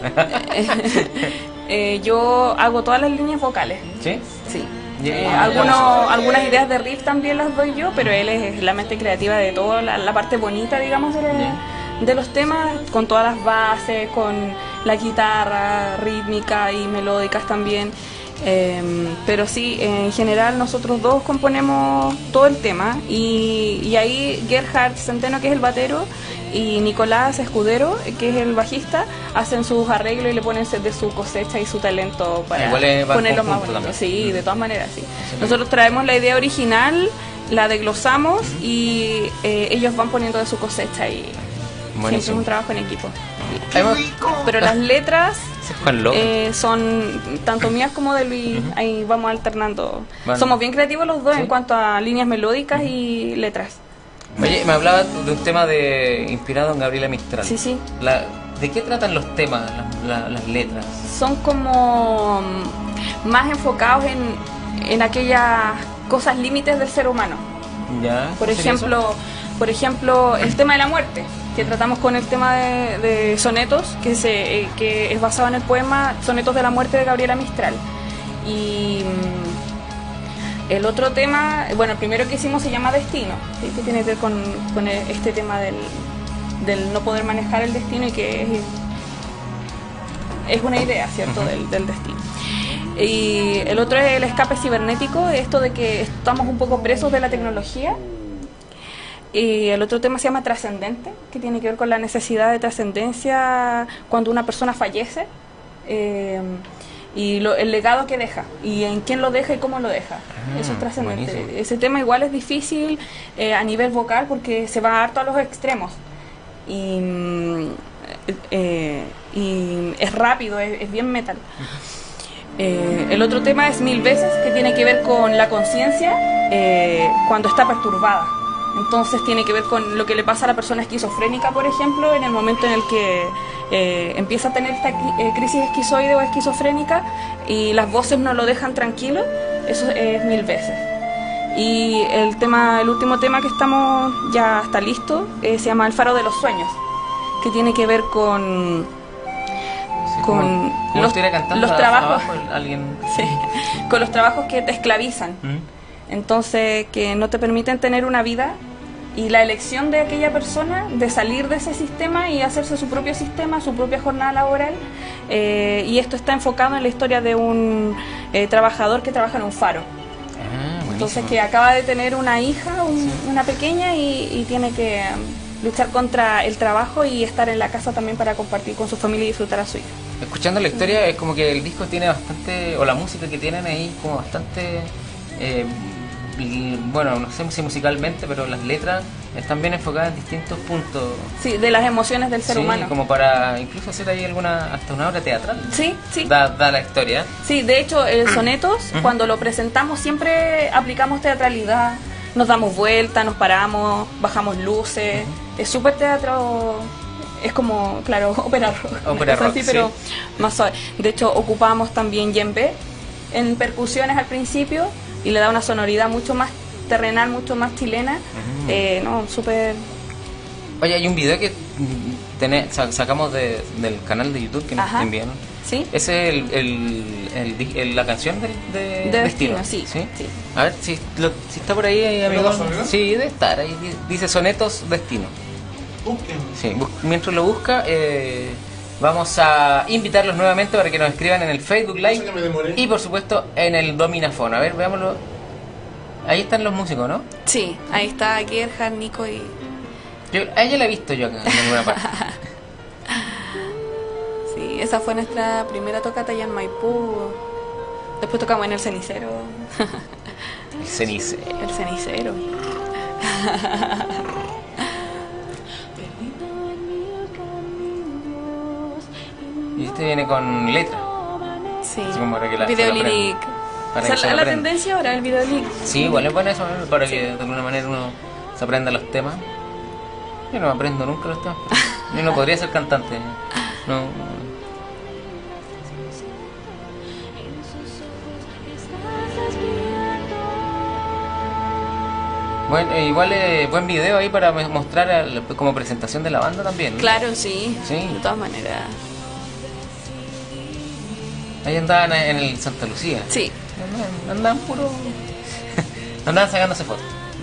Yo hago todas las líneas vocales. ¿Sí? Sí. Algunas ideas de riff también las doy yo, pero él es la mente creativa de toda la parte bonita, digamos, de los temas, con todas las bases, con la guitarra rítmica y melódicas también. Pero sí, en general nosotros dos componemos todo el tema y ahí Gerhard Centeno, que es el batero, y Nicolás Escudero, que es el bajista, hacen sus arreglos y le ponen de su cosecha y su talento para ponerlo más bonito. Sí, de todas maneras, sí. Nosotros traemos la idea original, la desglosamos y ellos van poniendo de su cosecha y siempre es un trabajo en equipo. Pero las letras son tanto mías como de Luis, ahí vamos alternando. Somos bien creativos los dos en cuanto a líneas melódicas y letras. Oye, me hablaba de un tema inspirado en Gabriela Mistral. Sí. ¿De qué tratan los temas, las letras? Son como más enfocados en aquellas cosas límites del ser humano. ¿Ya? Por ejemplo, el tema de la muerte, que tratamos con el tema de sonetos, que es basado en el poema Sonetos de la Muerte de Gabriela Mistral. Y El otro tema, bueno, el primero que hicimos se llama Destino, ¿sí? Que tiene que ver con este tema del no poder manejar el destino y que es una idea, ¿cierto? Del destino. Y el otro es el escape cibernético, esto de que estamos un poco presos de la tecnología. Y el otro tema se llama Trascendente, que tiene que ver con la necesidad de trascendencia cuando una persona fallece. Y el legado que deja, y en quién lo deja y cómo lo deja. Eso es trascendente. Buenísimo. Ese tema igual es difícil a nivel vocal porque se va harto a los extremos. Y es rápido, es bien metal. El otro tema es 1000 veces, que tiene que ver con la conciencia cuando está perturbada. Entonces tiene que ver con lo que le pasa a la persona esquizofrénica, por ejemplo, en el momento en el que empieza a tener esta crisis esquizoide o esquizofrénica y las voces no lo dejan tranquilo. Eso es 1000 veces. Y el último tema que ya está listo, se llama El faro de los sueños, que tiene que ver con los trabajos, sí, con los trabajos que te esclavizan. Entonces, que no te permiten tener una vida, y la elección de aquella persona de salir de ese sistema y hacerse su propio sistema, su propia jornada laboral. Y esto está enfocado en la historia de un trabajador que trabaja en un faro. Entonces, que acaba de tener una hija, una pequeña, y tiene que luchar contra el trabajo y estar en la casa también para compartir con su familia y disfrutar a su hija. Escuchando la historia, es como que el disco tiene bastante, o la música que tienen ahí, como bastante... bueno, no sé si musicalmente, pero las letras están bien enfocadas en distintos puntos. Sí, de las emociones del ser humano. Como para incluso hacer ahí hasta una obra teatral. Sí. Da la historia. Sí, de hecho, el Sonetos, cuando lo presentamos, siempre aplicamos teatralidad. Nos damos vuelta, nos paramos, bajamos luces. Es súper teatro. Es como, claro, ópera rock. Ópera rock, así, pero más suave. De hecho, ocupamos también djembe en percusiones al principio, y le da una sonoridad mucho más terrenal, mucho más chilena. No, súper... Oye, hay un video que sacamos del canal de YouTube que nos enviaron. ¿Sí? Ese es la canción de Destino, sí. A ver, si está por ahí, amigo. Sí, debe estar ahí. Dice Sonetos Destino. Sí, mientras lo busca, vamos a invitarlos nuevamente para que nos escriban en el Facebook Live y por supuesto en el Dominaphone. A ver, veámoslo. Ahí están los músicos, ¿no? Sí, ahí está Gerhard, Nico y... A ella la he visto yo acá en alguna parte. Sí, esa fue nuestra primera tocata allá en Maipú. Después tocamos en el Cenicero. El Cenicero. El Cenicero. Y este viene con letra. Sí, video lyric. La tendencia ahora, el video lyric. Sí, igual es bueno eso, para que de alguna manera uno se aprenda los temas. Yo no aprendo nunca los temas. Yo no podría ser cantante. No. Bueno, igual buen video ahí para mostrar como presentación de la banda también, ¿no? Claro, sí, de todas maneras. Ahí andaban en el Santa Lucía. Sí. Andaban puro... andaban sacándose fotos.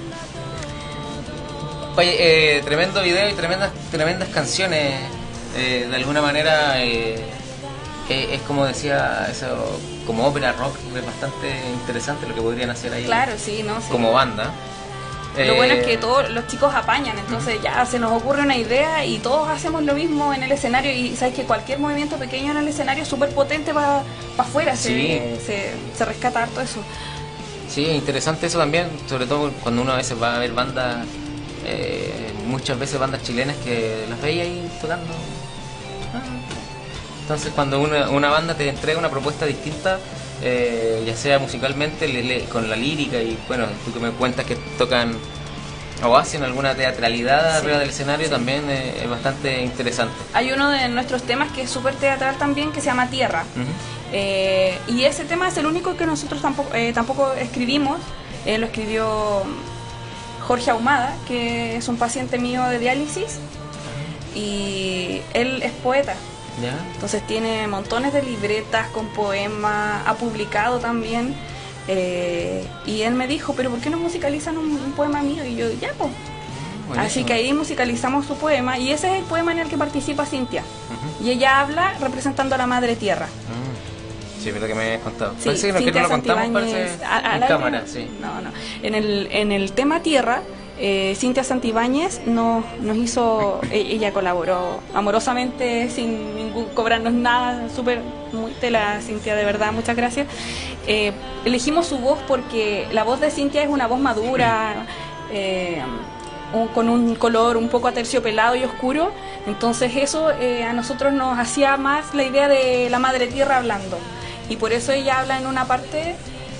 Oye, tremendo video y tremendas canciones. De alguna manera es como decía, eso, como ópera rock, es bastante interesante lo que podrían hacer ahí. Claro, sí, ¿no? Sí. Como banda. Lo bueno es que todos los chicos apañan, entonces ya se nos ocurre una idea y todos hacemos lo mismo en el escenario, y sabes que cualquier movimiento pequeño en el escenario es súper potente para afuera, sí. se rescata harto eso. Sí, interesante eso también, sobre todo cuando uno a veces va a ver bandas, muchas veces bandas chilenas que las veía ahí tocando. Entonces cuando una banda te entrega una propuesta distinta, ya sea musicalmente, con la lírica, y bueno, tú que me cuentas que tocan o hacen alguna teatralidad arriba del escenario, también es bastante interesante. Hay uno de nuestros temas que es súper teatral también, que se llama Tierra. Y ese tema es el único que nosotros tampoco escribimos. Lo escribió Jorge Ahumada, que es un paciente mío de diálisis, y él es poeta. ¿Ya? Entonces tiene montones de libretas con poemas, ha publicado también, Y él me dijo, pero ¿por qué no musicalizan un poema mío? Y yo, ya, pues. Así que ahí musicalizamos su poema y ese es el poema en el que participa Cintia. Y ella habla representando a la Madre Tierra. Sí, es lo que me habías contado. Sí, parece que no, Cintia lo contamos Santibáñez, en cámara, sí. No. En el tema Tierra, Cintia Santibáñez nos hizo, ella colaboró amorosamente, sin cobrarnos nada, súper muy tela, Cintia, de verdad, muchas gracias. Elegimos su voz porque la voz de Cintia es una voz madura, con un color un poco aterciopelado y oscuro, entonces eso a nosotros nos hacía más la idea de la Madre Tierra hablando, y por eso ella habla en una parte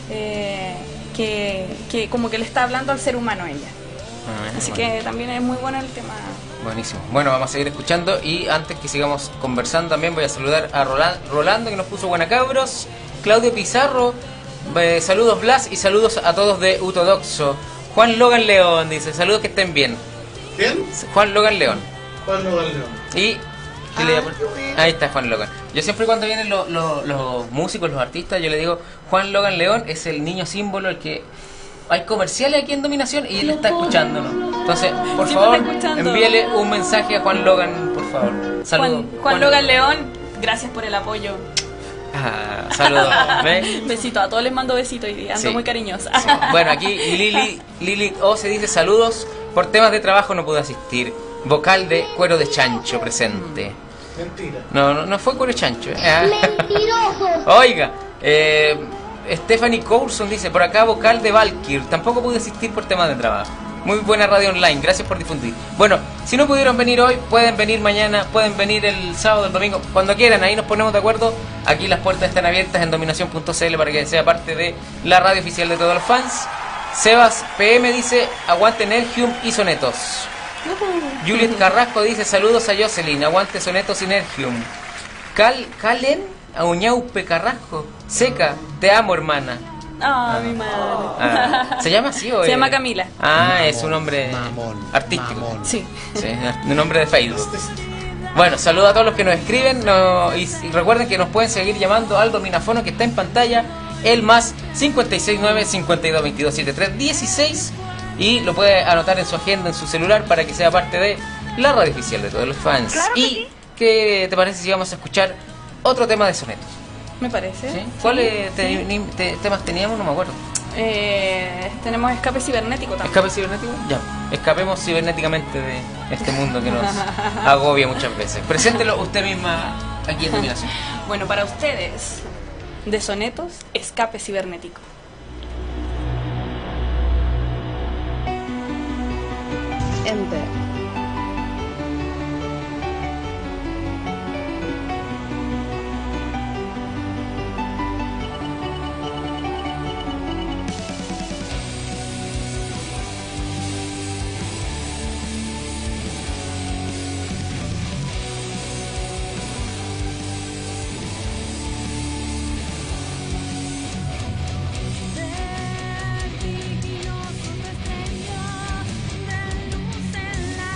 que como que le está hablando al ser humano ella. Así que también es muy bueno el tema. Buenísimo. Bueno, vamos a seguir escuchando y antes que sigamos conversando también voy a saludar a Rolando, que nos puso buena cabros, Claudio Pizarro, saludos Blas y saludos a todos de Utodoxo. Juan Logan León dice, saludos, que estén bien. ¿Quién? Juan Logan León. Juan Logan León. Y ahí está Juan Logan. Yo siempre cuando vienen los músicos, los artistas, yo le digo, Juan Logan León es el niño símbolo, el que... Hay comerciales aquí en Dominación y él está escuchándonos. Entonces, por favor, envíele un mensaje a Juan Logan, por favor. Saludos. Juan Logan León, gracias por el apoyo. Saludos. Besito, a todos les mando besitos y ando muy cariñosa. Sí. Bueno, aquí Lili O se dice, saludos, por temas de trabajo no pude asistir. Vocal de Cuero de Chancho presente. Mentira. No fue Cuero de Chancho. ¡Mentiroso! Oiga, Stephanie Coulson dice, por acá vocal de Valkyr, tampoco pude asistir por temas de trabajo. Muy buena radio online, gracias por difundir. Bueno, si no pudieron venir hoy, pueden venir mañana, pueden venir el sábado, el domingo, cuando quieran, ahí nos ponemos de acuerdo. Aquí las puertas están abiertas en dominación.cl para que sea parte de la radio oficial de todos los fans. Sebas PM dice, aguante Nergium y Sonetos. Juliet Carrasco dice, saludos a Jocelyn, aguante Sonetos y Nergium. Calen Auñaupe Carrasco, Seca, te amo hermana. Mi madre. ¿Se llama así o se llama Camila. Es un nombre artístico. Sí, un nombre de Facebook. Bueno, saludos a todos los que nos escriben y recuerden que nos pueden seguir llamando al dominafono que está en pantalla, el más 569-5222-7316, y lo puede anotar en su agenda, en su celular, para que sea parte de la radio oficial de todos los fans. Claro que y sí. ¿qué te parece si vamos a escuchar otro tema de sonetos? Me parece. ¿Sí? ¿Cuáles temas teníamos? No me acuerdo. Tenemos Escape Cibernético también. ¿Escape cibernético? Ya. Escapemos cibernéticamente de este mundo que nos agobia muchas veces. Preséntelo usted misma aquí en Dominación. Bueno, para ustedes, de sonetos, Escape Cibernético. Enter. Vertiginoso destello de luz en la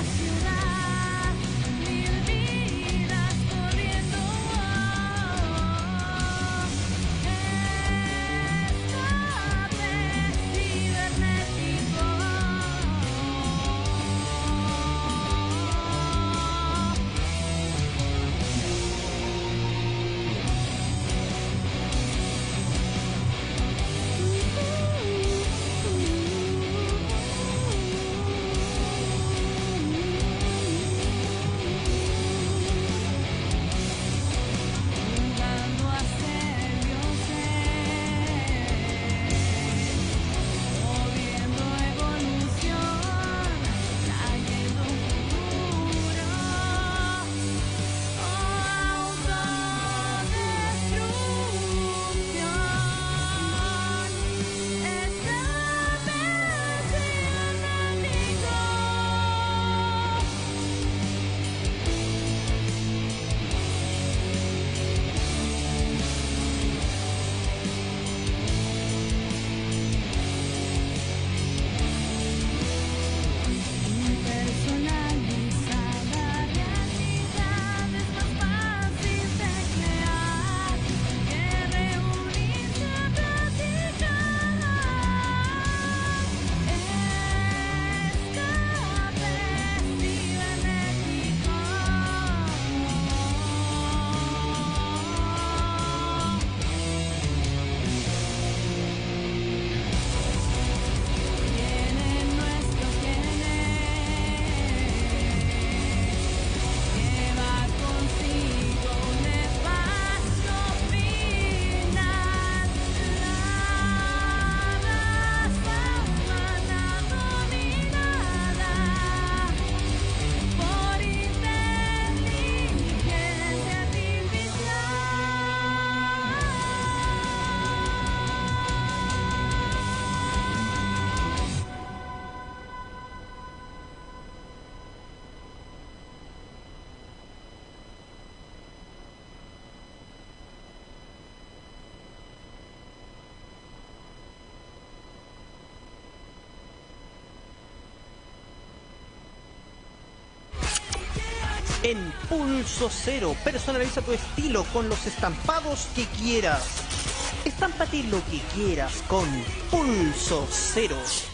En Pulso Cero, personaliza tu estilo con los estampados que quieras. Estámpate lo que quieras con Pulso Cero.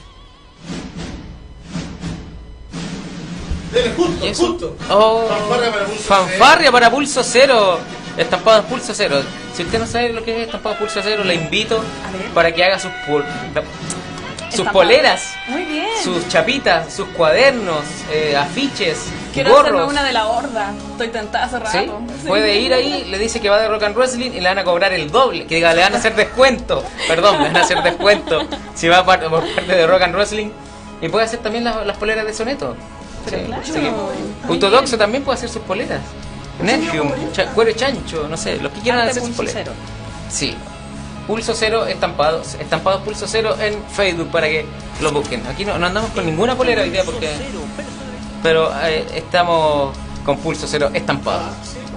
Justo. Oh, Fanfarria para Pulso fanfarria para Pulso Cero. Estampados Pulso Cero. Si usted no sabe lo que es estampados Pulso Cero, le invito para que haga sus poleras, Muy bien. sus chapitas, sus cuadernos, afiches, Quiero gorros. hacerme una de la horda. Estoy tentada hace ¿Sí? rato. Sí. Puede ir ahí, le dice que va de Rock and Wrestling y le van a cobrar el doble, que diga, le van a hacer descuento, perdón, le van a hacer descuento si va por parte de Rock and Wrestling. Y puede hacer también las poleras de Soneto. Pero Sí, claro. así que Muy Ortodoxo bien. también puede hacer sus poleras. Nerfium, cuero chancho, no sé, los que quieran Arte hacer sus Pulso poleras. Cero. Sí. Pulso Cero estampados Pulso Cero en Facebook para que lo busquen. Aquí no andamos con ninguna polera hoy día porque, pero estamos con Pulso Cero estampado.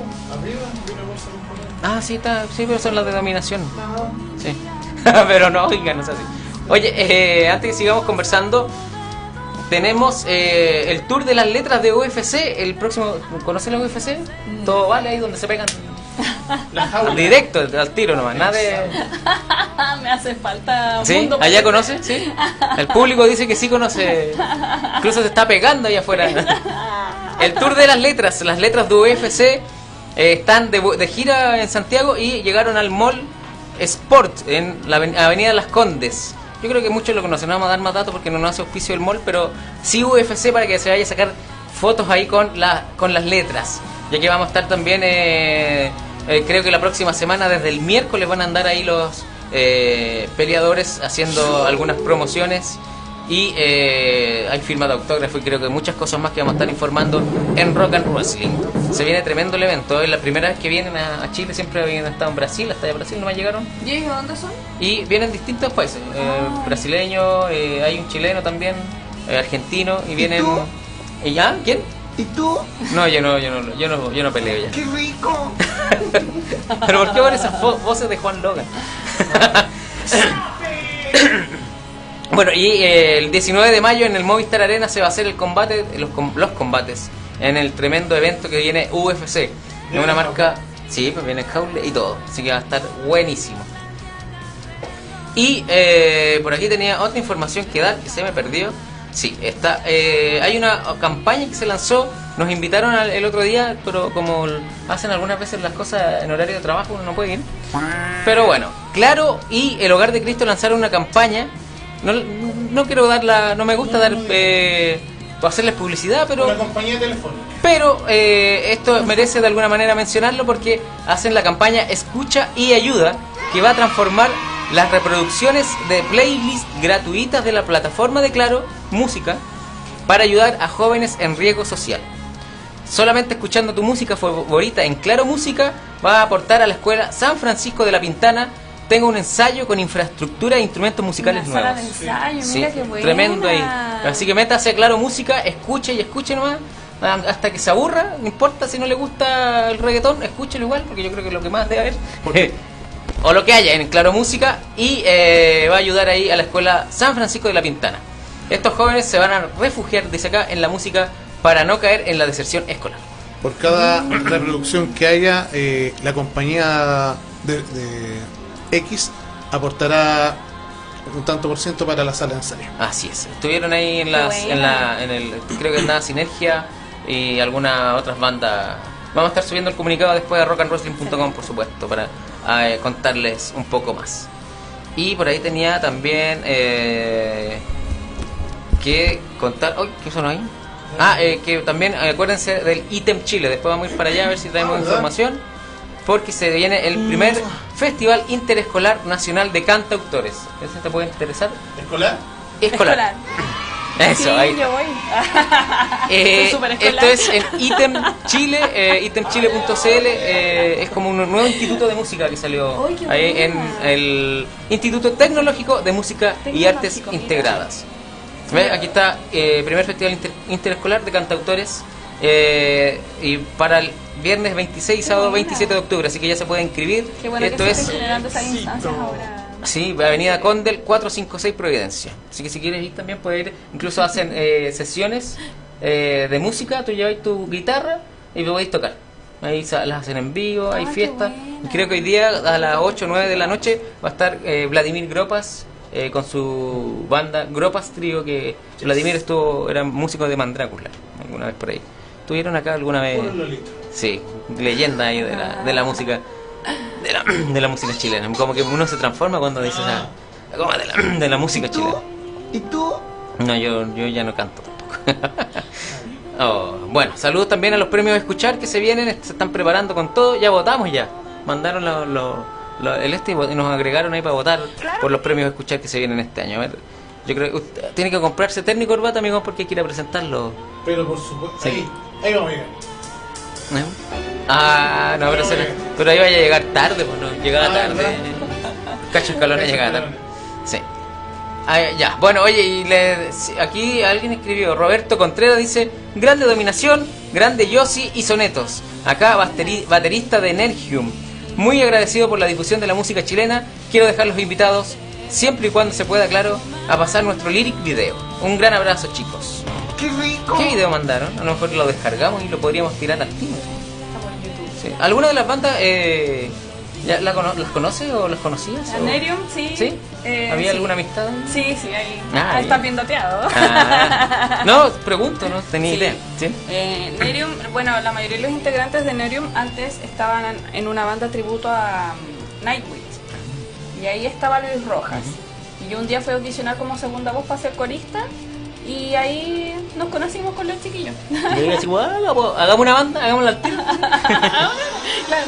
Ah, sí, está, sí, pero son las de dominación. Sí. Pero no, oigan, no es así. Oye, antes que sigamos conversando, tenemos el tour de las letras de UFC. El próximo, ¿conocen la UFC? Todo vale ahí donde se pegan. Directo, al tiro nomás, nada de... Me hace falta ¿Sí? mundo. ¿Allá conoce? ¿Sí? El público dice que sí conoce. Incluso se está pegando allá afuera. El tour de las letras de UFC están de gira en Santiago y llegaron al Mall Sport en la Avenida Las Condes. Yo creo que muchos lo conocen, no vamos a dar más datos porque no nos hace auspicio el mall, pero sí UFC para que se vaya a sacar fotos ahí con las letras. Ya que vamos a estar también, creo que la próxima semana, desde el miércoles van a andar ahí los peleadores haciendo algunas promociones y hay firma de autógrafo y creo que muchas cosas más que vamos a estar informando en Rock and Wrestling. Se viene tremendo el evento, es la primera vez que vienen a Chile, siempre habían estado en Brasil, hasta de Brasil no me llegaron. ¿Y ellos dónde son? Y vienen distintos países, brasileños, hay un chileno también, argentino, y vienen... ¿Y ya? ¿Quién? ¿Y tú? No, yo no peleo ya. ¡Qué rico! Pero ¿por qué van esas voces de Juan Logan? Bueno, y el 19 de mayo en el Movistar Arena se va a hacer el combate, los combates, en el tremendo evento que viene UFC. Es una marca, sí, pues viene Jaule y todo, así que va a estar buenísimo. Y por aquí tenía otra información que dar que se me perdió. Sí, está, hay una campaña que se lanzó, nos invitaron el otro día, pero como hacen algunas veces las cosas en horario de trabajo, uno no puede ir. Pero bueno, Claro y el Hogar de Cristo lanzaron una campaña. No quiero darla, no me gusta dar hacerles publicidad, pero una compañía telefónica. Pero esto merece de alguna manera mencionarlo porque hacen la campaña Escucha y Ayuda, que va a transformar las reproducciones de playlists gratuitas de la plataforma de Claro Música para ayudar a jóvenes en riesgo social. Solamente escuchando tu música favorita en Claro Música va a aportar a la escuela San Francisco de la Pintana. Tengo un ensayo con infraestructura e instrumentos musicales Una sala nuevos. de ensayo, Sí, mira qué buena. tremendo ahí. Así que métase a Claro Música, escuche y escuche nomás hasta que se aburra. No importa si no le gusta el reggaetón, escúchelo igual, porque yo creo que es lo que más debe haber. O lo que haya en Claro Música. Y va a ayudar ahí a la escuela San Francisco de la Pintana. Estos jóvenes se van a refugiar, dice acá, en la música para no caer en la deserción escolar. Por cada reproducción que haya, la compañía de X aportará un tanto por ciento para la sala de ensayo. Así es. Estuvieron ahí en el, creo que nada, Sinergia y algunas otras bandas. Vamos a estar subiendo el comunicado después a rockandwrestling.com, por supuesto, para contarles un poco más. Y por ahí tenía también que contar. ¿Qué sonó ahí? Que también acuérdense del Ítem Chile. Después vamos a ir para allá a ver si traemos información, porque se viene el primer Festival Interescolar Nacional de Cantautores. ¿Ese te puede interesar? ¿Escolar? Escolar. Eso, sí, ahí. Yo voy. Soy súper escolar. Esto es en Ítem Chile, itemchile.cl. Es como un nuevo instituto de música que salió ahí en el Instituto Tecnológico de Música y Artes Integradas. ¿Ves? Aquí está primer Festival Interescolar de Cantautores. Y para el viernes 26 y sábado 27 de octubre, así que ya se puede inscribir. Qué bueno Esto que es se estén generando esas instancias ahora. Sí, Avenida Condel 456 Providencia. Así que si quieres ir también puedes ir. Incluso hacen sesiones de música. Tú llevas tu guitarra y podéis tocar. Ahí las hacen en vivo, hay qué fiestas. buena. Creo que hoy día a las 8 o 9 de la noche va a estar Vladimir Gropas con su banda Gropas Trio, que Vladimir era músico de Mandrácula alguna vez por ahí. ¿Estuvieron acá alguna vez? Puro Lolito. Sí, leyenda ahí de la música de la música chilena. Como que uno se transforma cuando dice como de la música chilena. ¿Y tú? No, yo ya no canto tampoco. Oh, bueno, saludos también a los premios de escuchar que se vienen, se están preparando con todo, ya votamos ya. Mandaron y nos agregaron ahí para votar por los premios de escuchar que se vienen este año. A ver, yo creo que usted tiene que comprarse terno y corbata, amigo, porque hay que ir a presentarlo. Pero por supuesto. Sí. Ahí vamos, mira. ¿Eh? Ah, no, pero ahí vaya a llegar tarde, pues no, llegaba tarde. Cacho Escalona llegaba tarde. Sí. Ah, ya, bueno, oye, aquí alguien escribió, Roberto Contreras dice, grande dominación, grande Yossi y sonetos. Acá baterista de Nergium. Muy agradecido por la difusión de la música chilena. Quiero dejar los invitados, siempre y cuando se pueda, claro, a pasar nuestro lyric video. Un gran abrazo, chicos. ¡Qué rico! ¿Qué video mandaron? A lo mejor lo descargamos y lo podríamos tirar al tiro. Sí. ¿Alguna de las bandas ya las conoces o las conocías? ¿A Nerium? Sí. ¿Sí? ¿Había sí. alguna amistad? Sí, ahí. Ah, Estás bien dateado. No, pregunto, no tenía Sí. idea. ¿Sí? Nerium, bueno, la mayoría de los integrantes de Nerium antes estaban en una banda tributo a Nightwish. Y ahí estaba Luis Rojas. Y yo un día fui a audicionar como segunda voz para ser corista. Y ahí nos conocimos con los chiquillos. Y ahí decimos, hagamos una banda, hagámosla al tiro. Claro.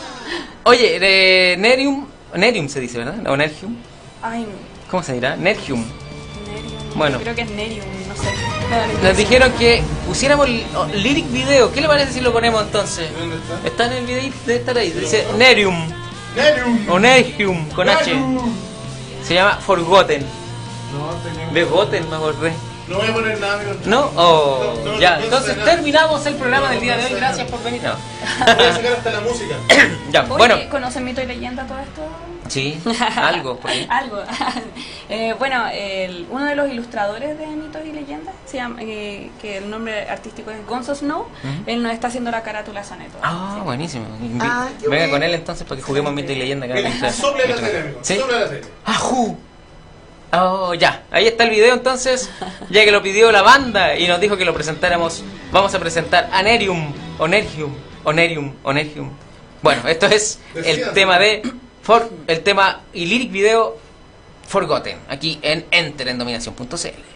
Oye, Nerium se dice, ¿verdad? ¿O Nergium? Ay, ¿Cómo se dirá? Nergium. Nerium. Bueno. Yo creo que es Nerium, no sé. Me da la Nos impresión. dijeron que pusiéramos el lyric video. ¿Qué le parece si lo ponemos entonces? ¿Dónde está? Está en el video, debe estar ahí. Dice Nerium. Nerium. O Nergium, con H. Se llama Forgotten. No, tenemos. De Goten, me acordé. No voy a poner nada, amigo. ¿No? Oh, No, ya. no Entonces nada. terminamos el programa del día de hoy. No, Gracias por venir. No. Voy a sacar hasta la música. Ya, Oye, bueno. ¿conocen Mito y Leyenda todo esto? Sí, algo. ¿Por qué? Algo. Bueno, uno de los ilustradores de Mitos y Leyendas, se llama, que el nombre artístico es Gonzo Snow, él nos está haciendo la carátula soneto. Ah, buenísimo. Ah, qué Venga bueno. con él entonces para que juguemos Mito y Leyenda. Mira, sople la serie, amigo. ¿Sí? Sople la serie. ¡Ajú! Oh, ya, ahí está el video entonces, ya que lo pidió la banda y nos dijo que lo presentáramos, vamos a presentar a Nerium, o Nergium, o Nerium, o Nergium. Bueno, esto es el tema el tema y lyric video Forgotten, aquí en Enter en Dominación.cl.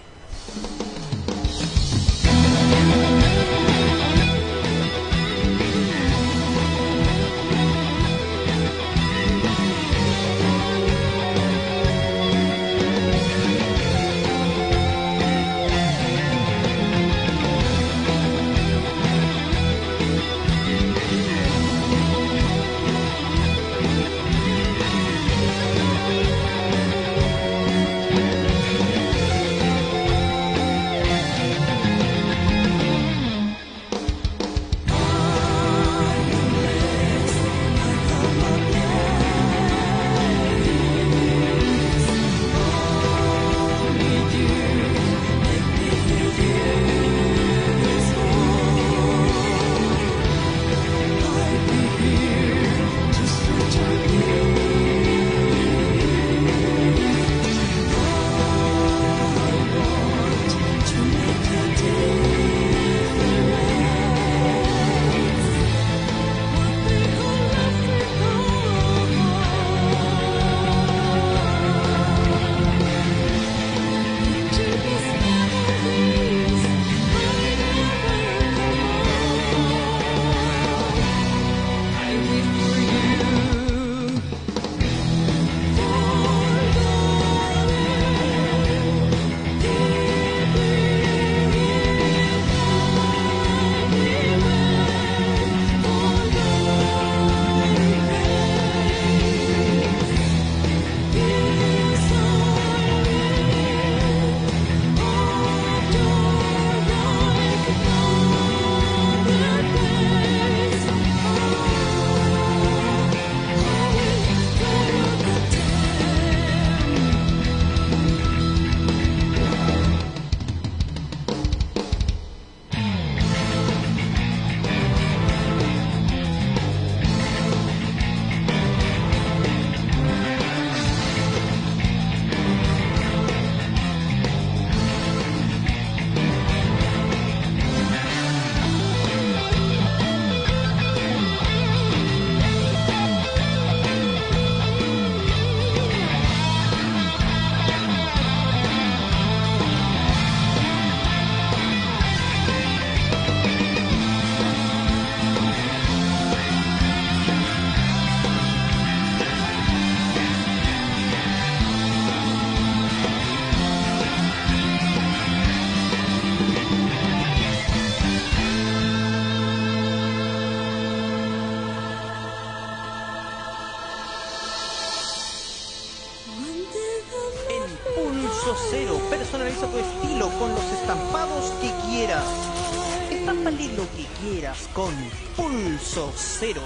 Pulso Cero, personaliza tu estilo con los estampados que quieras. Estámpale lo que quieras con Pulso Cero.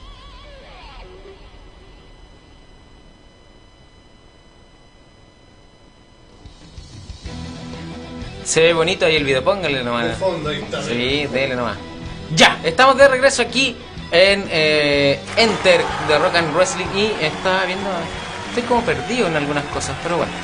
Se ve bonito ahí el video, póngale nomás. De fondo, ahí está. Sí, dele nomás. Ya, estamos de regreso aquí en Enter de Rock and Wrestling y estaba viendo... Estoy como perdido en algunas cosas, pero bueno.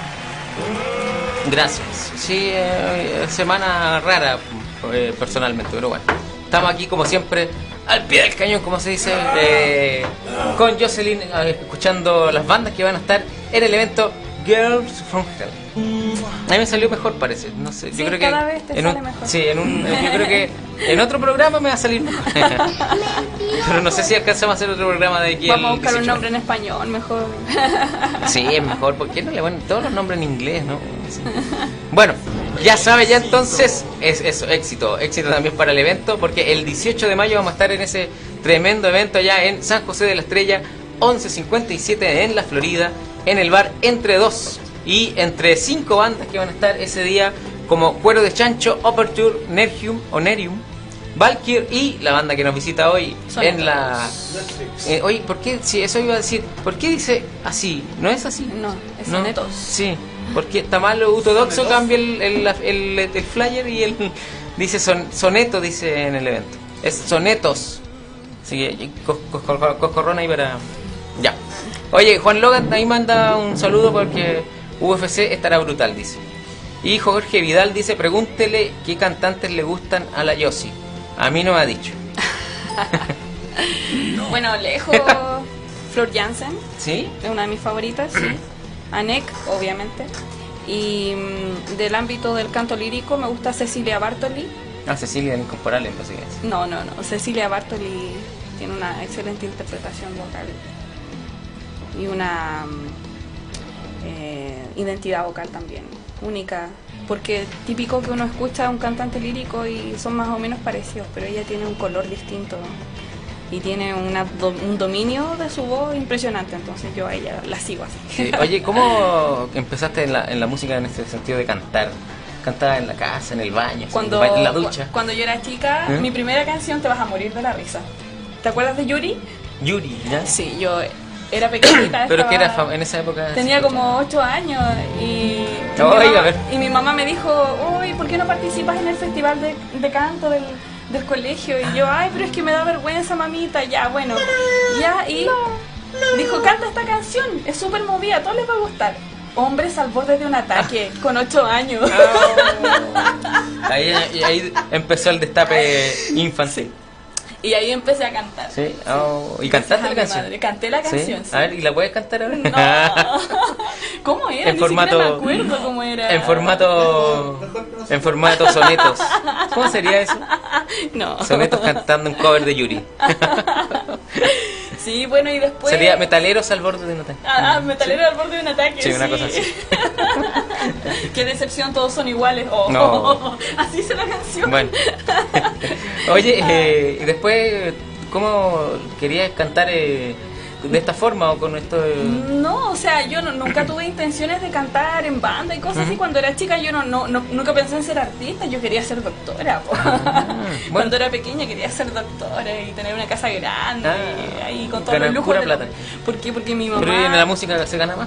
Gracias. Sí, semana rara personalmente, pero bueno. Estamos aquí como siempre, al pie del cañón, como se dice, con Jocelyn, escuchando las bandas que van a estar en el evento Girls from Hell. A mí me salió mejor, parece. No sé, Sí, yo creo cada que vez te sale mejor. Sí, yo creo que en otro programa me va a salir mejor. Pero no sé si alcanzamos a hacer otro programa de aquí. Vamos a al buscar un 18. nombre en español, mejor. Sí, es mejor. ¿Por qué no le ponen todos los nombres en inglés, no? Sí. Bueno, ya sabe ya entonces, es eso, éxito también para el evento, porque el 18 de mayo vamos a estar en ese tremendo evento allá en San José de la Estrella, 1157 en la Florida, en el bar Entre Dos, y entre 5 bandas que van a estar ese día, como Cuero de Chancho, Aperture, Nerium, Valkyr y la banda que nos visita hoy Sonetos. en la... oye, ¿por qué? Sí, eso iba a decir. ¿Por qué dice así? ¿No es así? No, es ¿No? Sonetos. Sí, porque está mal ortodoxo, cambia el flyer y él dice soneto, dice en el evento. Es sonetos. Así que coscorrón ahí para... Ya. Oye, Juan Logan ahí manda un saludo porque UFC estará brutal, dice. Y Jorge Vidal dice, pregúntele qué cantantes le gustan a la Yossi. A mí no me ha dicho. Bueno, lejos, Flor Jansen, ¿Sí? es una de mis favoritas, sí. Anek, obviamente. Y del ámbito del canto lírico me gusta Cecilia Bartoli. Ah, Cecilia, el Incomparable, entonces. No, Cecilia Bartoli tiene una excelente interpretación vocal y una identidad vocal también única, porque típico que uno escucha a un cantante lírico y son más o menos parecidos, pero ella tiene un color distinto y tiene un dominio de su voz impresionante, entonces yo a ella la sigo así. Sí. Oye, ¿cómo empezaste en la música en este sentido de cantar? ¿Cantaba en la casa, en el baño, en la ducha? Cuando yo era chica, ¿Eh? mi primera canción, Te vas a morir de la risa. ¿Te acuerdas de Yuri? Yuri, ¿ya? Sí, yo era pequeñita. Pero que estaba- era en esa época... Tenía sí, como 8 años y Oiga, a ver. mi mamá me dijo, uy, ¿por qué no participas en el festival de canto del colegio? Y yo, ay, pero es que me da vergüenza, mamita. Ya, bueno, ya, y dijo, canta esta canción, es súper movida, a todos les va a gustar. Hombres al borde de un ataque, con 8 años. Ahí empezó el destape infantil. Y ahí empecé a cantar. Sí. ¿Y cantaste la Gracias a mi canción? madre. Canté la canción, sí. A ver, ¿y la puedes cantar ahora? No. ¿Cómo era? En Ni formato... siquiera me acuerdo cómo era. En formato sonetos. ¿Cómo sería eso? No. Sonetos cantando un cover de Yuri. Sí, bueno, y después... Sería Metaleros al borde de un ataque. Metalero al borde de un ataque. Sí, una cosa así. Qué decepción, todos son iguales. Oh, No. Así es la canción. Bueno. Oye, y después, ¿cómo querías cantar de esta forma o con esto? No, o sea, yo nunca tuve intenciones de cantar en banda y cosas así. Cuando era chica yo nunca pensé en ser artista, yo quería ser doctora. Po. Bueno. Cuando era pequeña quería ser doctora y tener una casa grande, y ahí con todos Ganar los lujos. pura de- plata. ¿Por qué? Porque mi mamá... Pero en la música se gana más.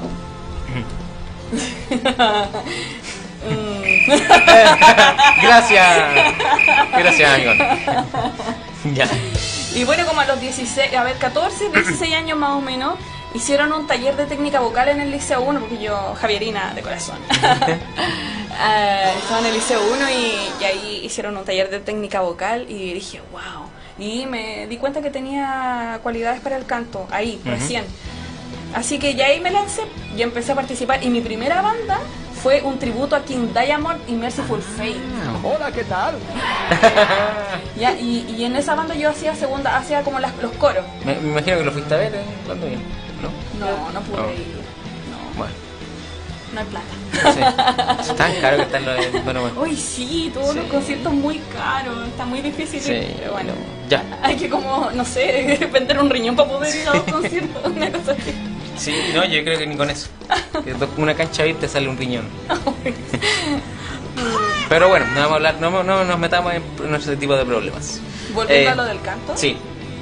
Gracias, amigo. Ya. Y bueno, como a los 14, 16 años más o menos, hicieron un taller de técnica vocal en el Liceo 1, porque yo, Javierina de corazón, estaba en el Liceo 1 y ahí hicieron un taller de técnica vocal y dije, wow. Y me di cuenta que tenía cualidades para el canto, ahí, recién. Así que ya ahí me lancé, yo empecé a participar y mi primera banda fue un tributo a King Diamond y Merciful Fate. Hola, ¿qué tal? Ya, y en esa banda yo hacía como los coros. Me imagino que lo fuiste a ver, hablando bien, ¿no? No pude No. ir. No, Bueno, no hay plata. sí. Es tan caro que están los... Bueno. Uy, sí, todos los conciertos muy caros, está muy difícil. Sí, Pero bueno, ya. hay que como, no sé, vender un riñón para poder ir a los conciertos, una cosa así. Sí, no, yo creo que ni con eso. Que una cancha VIP te sale un riñón. Pero bueno, no vamos a hablar, no nos metamos en ese tipo de problemas. Volviendo a lo del canto. Sí.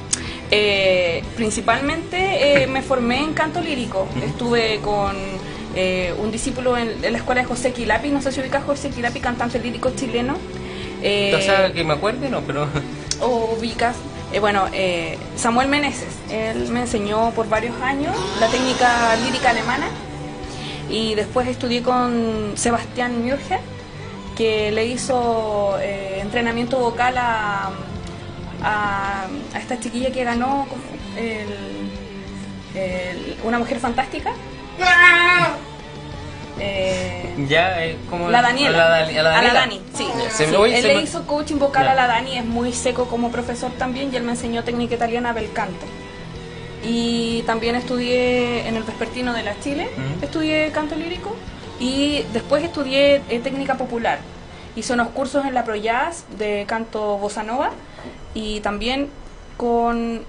Principalmente me formé en canto lírico. Estuve con un discípulo en la escuela de José Quilapi. No sé si ubicas a José Quilapi, cantante lírico chileno. O sea, que me acuerde, no, pero... O ubicas. Samuel Meneses. Él me enseñó por varios años la técnica lírica alemana. Y después estudié con Sebastián Mürger, que le hizo entrenamiento vocal a esta chiquilla que ganó Una Mujer Fantástica. Como la Daniela. A la Dani, sí. Él le hizo coaching vocal a la Dani, es muy seco como profesor también, y él me enseñó técnica italiana bel canto. Y también estudié en el Vespertino de la Chile, estudié canto lírico, y después estudié técnica popular. Hice unos cursos en la ProJazz de canto bossa nova, y también con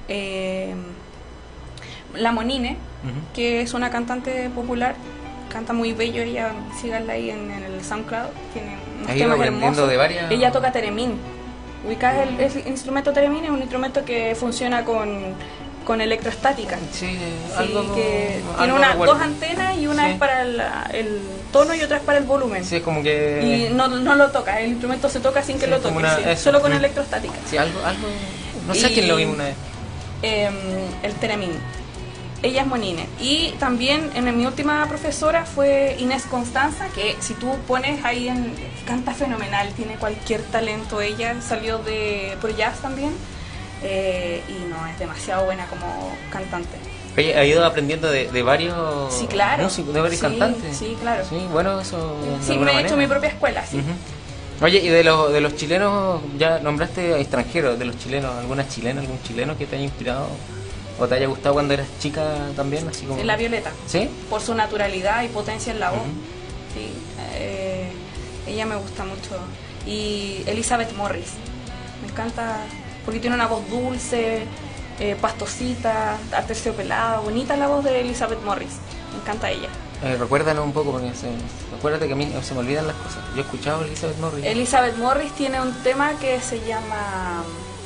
la Monine, que es una cantante popular, canta muy bello, ella, síganla ahí en el SoundCloud, tiene unos temas hermosos. Ella toca teremín. ¿Ubicás el instrumento teremín? Es un instrumento que funciona con electroestática. Sí, que tiene dos antenas, y una es para el tono y otra es para el volumen. Sí, es como que... Y no lo toca, el instrumento se toca sin que lo toque, solo con electroestática. Sí, algo no sé quién lo vimos una vez. El teremín. Ella es Monine. Y también mi última profesora fue Inés Constanza, que si tú pones ahí canta fenomenal, tiene cualquier talento. Ella salió de ProJazz también, y no, es demasiado buena como cantante. Oye, ha ido aprendiendo de varios músicos, de varios cantantes. Sí, claro. Sí, bueno, eso de sí, me he hecho mi propia escuela, sí. Oye, y de los chilenos, ya nombraste a extranjeros, de los chilenos, algún chileno que te haya inspirado o te haya gustado cuando eras chica también, así como... La Violeta. ¿Sí? Por su naturalidad y potencia en la voz. Sí, ella me gusta mucho. Y Elizabeth Morris, me encanta porque tiene una voz dulce, pastosita, aterciopelada, bonita la voz de Elizabeth Morris, me encanta ella. Recuérdanos un poco, porque acuérdate que a mí se me olvidan las cosas. Yo he escuchado a Elizabeth Morris. Elizabeth Morris tiene un tema que se llama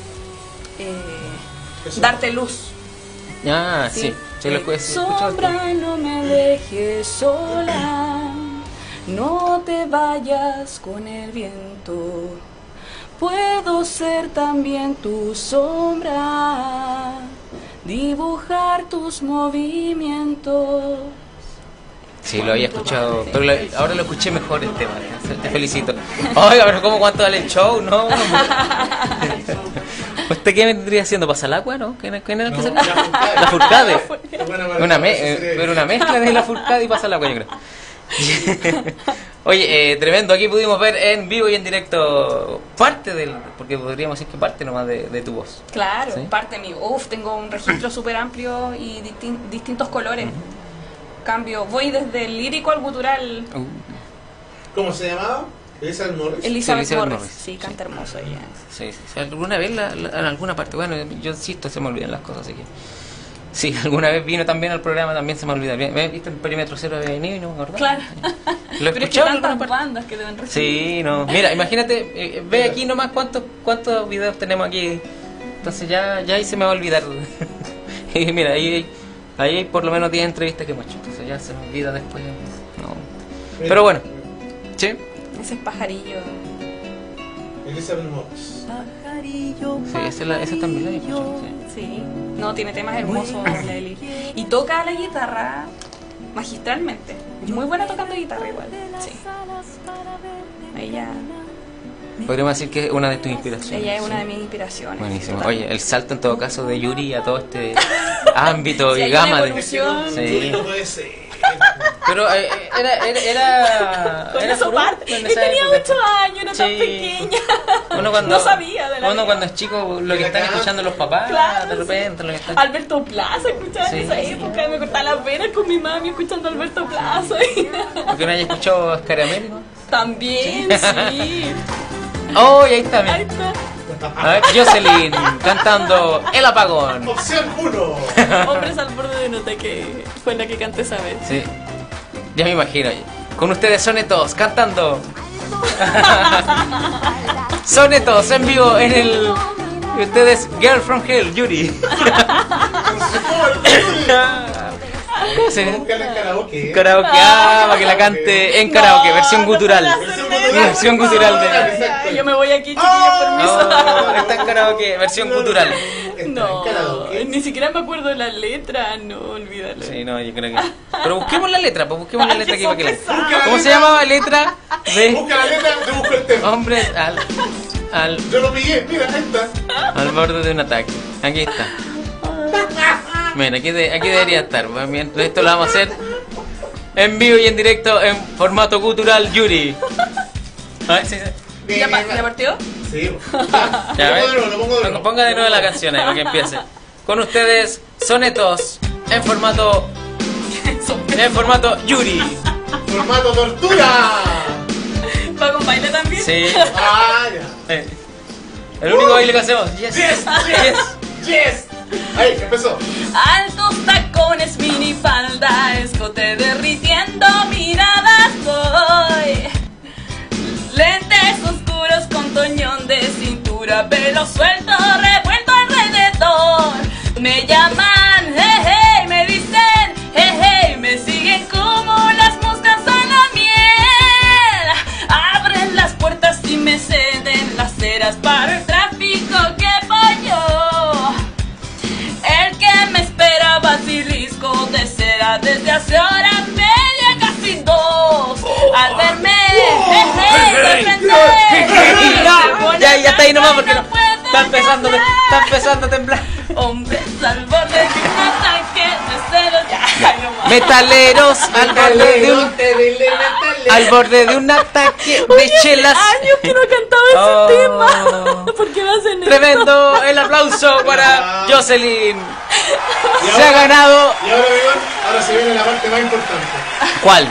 Darte Luz. Ah, sí. Lo he Sombra, no me dejes sola, no te vayas con el viento. Puedo ser también tu sombra, dibujar tus movimientos. Sí, lo había escuchado, pero ahora lo escuché mejor el tema. Te felicito. Oiga, pero ¿cómo cuánto vale el show? No. ¿Usted qué vendría haciendo? ¿Pasa el agua, no? ¿Qué era que la Furcade. Pero una mezcla de la Furcade y Pasa el agua, yo creo. Oye, tremendo. Aquí pudimos ver en vivo y en directo parte porque podríamos decir que parte nomás de tu voz. Claro, ¿sí? Parte de mi voz. Tengo un registro súper amplio y distintos colores. Cambio, voy desde el lírico al gutural. ¿Cómo se llamaba? Elizabeth Morris. Elizabeth Morris. Sí, canta hermoso ella. Sí. Alguna vez en alguna parte, bueno, yo insisto, se me olvidan las cosas, así que... Sí, alguna vez vino también al programa, también se me olvida. ¿Me viste el Perímetro Cero de venido y no me acordaba? Claro. ¿Lo pero es que tantas bandas que deben recibir. Sí, no. Mira, imagínate, ve aquí nomás cuántos videos tenemos aquí. Entonces ya ahí se me va a olvidar. Y mira, ahí hay por lo menos 10 entrevistas que hemos hecho. Entonces ya se me olvida después. No. Pero bueno. ¿Sí? Ese es Pajarillo. Elizabeth Morris. Pajarillo. Sí, esa también la he escuchado. Sí. No, tiene temas hermosos, Lely. Y toca la guitarra magistralmente. Muy buena tocando guitarra igual. Sí. Ella... Podríamos decir que es una de tus inspiraciones. Ella es una de mis inspiraciones. Buenísimo. Totalmente. Oye, el salto en todo caso de Yuri a todo este ámbito y gama de... Sí. No puede ser. Pero era eso parte. Tenía 8 años, no tan pequeña. No sabía de la vida. Cuando es chico, lo que están escuchando los papás, claro, de repente. Lo que están... Alberto Plaza, escuchaba en esa época. Me cortaba las venas con mi mami escuchando a Alberto Plaza. ¿Porque no haya escuchado Scaramelli? También, sí. Oh, y ahí está, mira. Ahí está. A ver, Jocelyn cantando El Apagón. Opción 1. Hombres al borde de un ataque. Fue la que canté esa vez. Sí. Ya me imagino. Con ustedes Sonetos cantando. Sonetos en vivo en el. Y ustedes Girl from Hell, Yuri. Sí. Búscala en karaoke. Karaoke, para que la cante en karaoke, versión gutural. Versión gutural de. Yo me voy aquí, chiquillos, permiso. Oh, está en karaoke, versión gutural. No, ni siquiera me acuerdo de la letra, no, olvídalo. Sí, no, yo creo que. Pero busquemos la letra, pues busquemos la letra aquí para que la. ¿Cómo se llamaba la letra de. Busca la letra, te busco el tema. Hombres al. Yo lo pillé, mira, ahí está. Al borde de un ataque. Aquí está. Mira, aquí debería estar. Mientras esto lo vamos a hacer en vivo y en directo en formato cultural Yuri. A ver, sí. ¿Ya partió? Sí. Ya, Lo pongo de nuevo. Ponga de nuevo la canción ahí para que empiece. Con ustedes, Sonetos en formato Yuri. Formato tortura. ¿Va con baile también? Sí. Ah, ya. El único baile que hacemos. Yes. Yes. Ahí, empezó. Altos tacones, minifalda, escote derritiendo miradas soy. Lentes oscuros con toñón de cintura, pelo suelto, revuelto alrededor. Me llaman, hey, me dicen, hey, me siguen como las moscas a la miel. Abren las puertas y me ceden las ceras para el tráfico que falló. El que me espera basilisco de cera desde hace hora media, casi dos. Al verme, de frente, Ya está ahí nomás porque no. Está empezando a temblar. Hombres al borde de un ataque de celos. Ya, nomás. Metaleros al borde de un ataque de chelas. Años que no cantaba ese tema. ¿Por qué me hacen esto? Tremendo el aplauso para Jocelyn. Se ha ganado. Y ahora, amigo, ahora se viene la parte más importante. ¿Cuál?